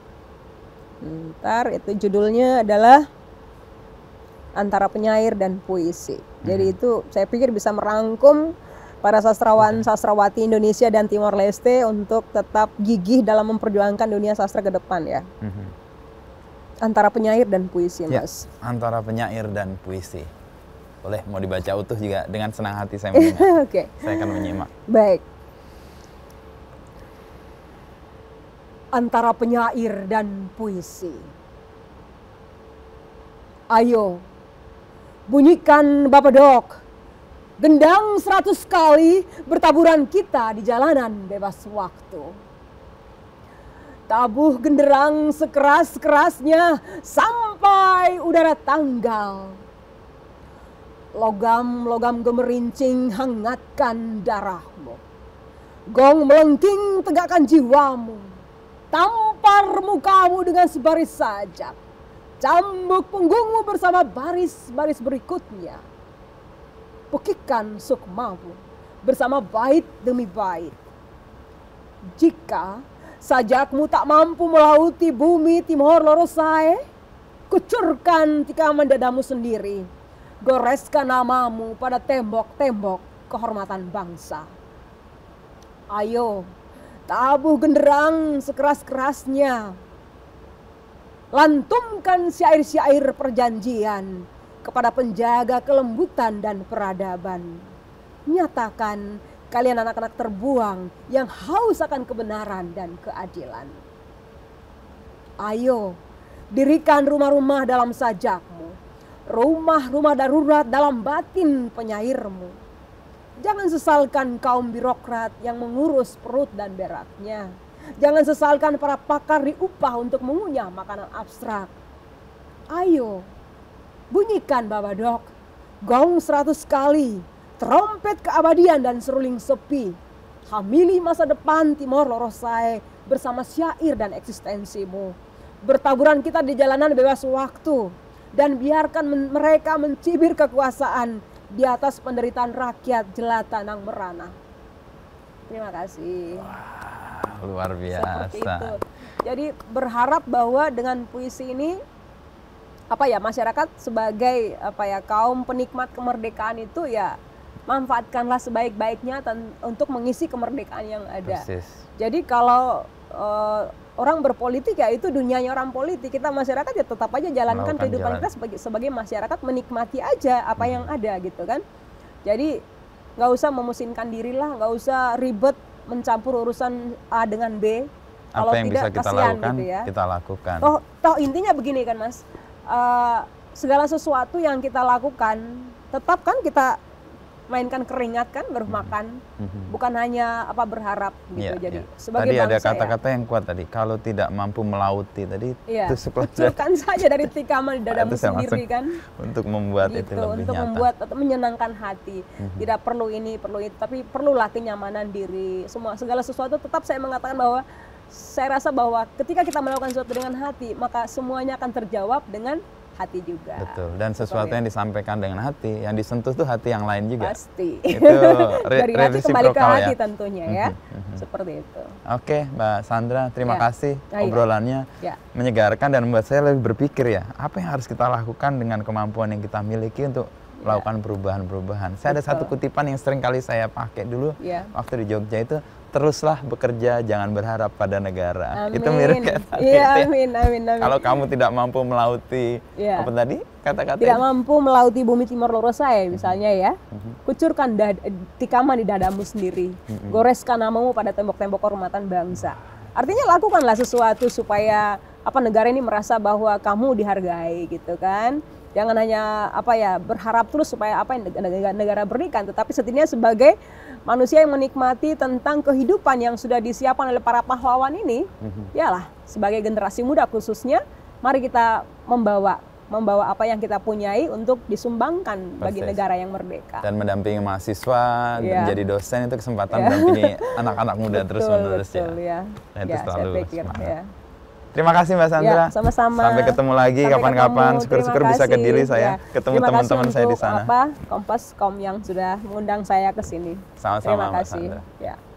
Ntar itu judulnya adalah Antara Penyair dan Puisi. Jadi itu saya pikir bisa merangkum para sastrawan sastrawati Indonesia dan Timor Leste untuk tetap gigih dalam memperjuangkan dunia sastra ke depan ya. Mhm. Antara Penyair dan Puisi, Ya, Mas. antara penyair dan puisi. Boleh, mau dibaca utuh juga dengan senang hati saya mendengar. Oke. Saya akan menyimak. Baik. Antara penyair dan puisi. Ayo, bunyikan babadok. Gendang seratus kali bertaburan kita di jalanan bebas waktu. Tabuh genderang sekeras-kerasnya sampai udara tanggal. Logam-logam gemerincing hangatkan darahmu. Gong melengking tegakkan jiwamu. Tampar mukamu dengan sebaris sajak. Cambuk punggungmu bersama baris-baris berikutnya. Pekikan sukmamu bersama bait demi bait. Jika sajakmu tak mampu melauti bumi Timor Lorosae, kucurkan tikaman dadamu sendiri. Goreskan namamu pada tembok-tembok kehormatan bangsa. Ayo, tabuh genderang sekeras-kerasnya. Lantumkan syair-syair perjanjian kepada penjaga kelembutan dan peradaban. Nyatakan kalian anak-anak terbuang yang haus akan kebenaran dan keadilan. Ayo, dirikan rumah-rumah dalam sajakmu. Rumah-rumah darurat dalam batin penyairmu. Jangan sesalkan kaum birokrat yang mengurus perut dan beratnya. Jangan sesalkan para pakar diupah untuk mengunyah makanan abstrak. Ayo, bunyikan babadok, gong seratus kali, trompet keabadian dan seruling sepi. Hamili masa depan Timor Lorosae bersama syair dan eksistensimu. Bertaburan kita di jalanan bebas waktu. Dan biarkan men- mereka mencibir kekuasaan di atas penderitaan rakyat jelata nang merana. Terima kasih. Wah, luar Seperti biasa. itu. Jadi berharap bahwa dengan puisi ini apa ya, masyarakat sebagai apa ya, kaum penikmat kemerdekaan itu ya manfaatkanlah sebaik-baiknya untuk mengisi kemerdekaan yang ada. Persis. Jadi kalau uh, orang berpolitik ya itu dunianya orang politik, kita masyarakat ya tetap aja jalankan Melakukan kehidupan jalan. kita sebagai sebagai masyarakat, menikmati aja apa Hmm. yang ada gitu kan. Jadi nggak usah memusingkan diri lah, nggak usah ribet mencampur urusan A dengan B. Kalau Apa yang tidak, bisa kita kasihan lakukan, gitu ya. kita lakukan. Toh, toh intinya begini kan Mas, uh, segala sesuatu yang kita lakukan tetap kan kita mainkan keringat kan, baru makan, Mhm. bukan hanya apa berharap gitu. Iya, Jadi iya. sebagai tadi ada bangsa kata-kata yang kuat tadi, kalau tidak mampu melauti tadi, ya, iya, tusuklah kucurkan saja dari tikaman di dadamu Itu saya sendiri masuk kan. untuk membuat itu Gitu, lebih untuk nyata. membuat atau menyenangkan hati. Mhm. Tidak perlu ini, perlu itu, tapi perlulah kenyamanan diri. Semua segala sesuatu tetap saya mengatakan bahwa saya rasa bahwa ketika kita melakukan sesuatu dengan hati, maka semuanya akan terjawab dengan hati juga. Betul. Dan sesuatu Seperti yang disampaikan dengan hati, yang disentuh tuh hati yang lain juga. Pasti. Itu re- Dari hati kembali ke reciprocal hati ya. tentunya ya. Mhm, mhm. Seperti itu. Oke, Mbak Sandra, terima Ya. kasih Ah, iya. obrolannya Ya. menyegarkan dan membuat saya lebih berpikir ya, apa yang harus kita lakukan dengan kemampuan yang kita miliki untuk melakukan perubahan-perubahan. Saya ada Betul. satu kutipan yang sering kali saya pakai dulu Ya. waktu di Jogja itu, teruslah bekerja, jangan berharap pada negara. Amin. Itu mirip kayak tadi. Iya, itu ya. amin, amin, amin. Kalau kamu tidak mampu melauti, Ya. apa tadi kata-kata Tidak itu? mampu melauti bumi timur lorosa ya misalnya ya, Mhm. kucurkan dad- tikaman di dadamu sendiri, Mhm. goreskan namamu pada tembok-tembok kehormatan bangsa. Artinya lakukanlah sesuatu supaya apa, negara ini merasa bahwa kamu dihargai gitu kan. Jangan hanya apa ya berharap terus supaya apa yang negara, negara berikan, tetapi setidaknya sebagai manusia yang menikmati tentang kehidupan yang sudah disiapkan oleh para pahlawan ini, Mhm. yalah sebagai generasi muda khususnya, mari kita membawa membawa apa yang kita punyai untuk disumbangkan bagi Persis. negara yang merdeka. Dan mendampingi mahasiswa, Iya. menjadi dosen itu kesempatan Iya. mendampingi anak-anak muda Betul, terus-menerus ya. betul, ya. Nah, itu Ya, saya selalu pikir, semangat. ya. Terima kasih Mbak Sandra. Ya, sama-sama. Sampai ketemu lagi Sampai kapan-kapan. ketemu. Syukur-syukur Terima bisa ke kasih. Dili saya, Ya. ketemu Terima kasih teman-teman saya di untuk sana. Apa Kompas.com yang sudah mengundang saya ke sini. Sama-sama Terima Mbak kasih. Sandra. Ya.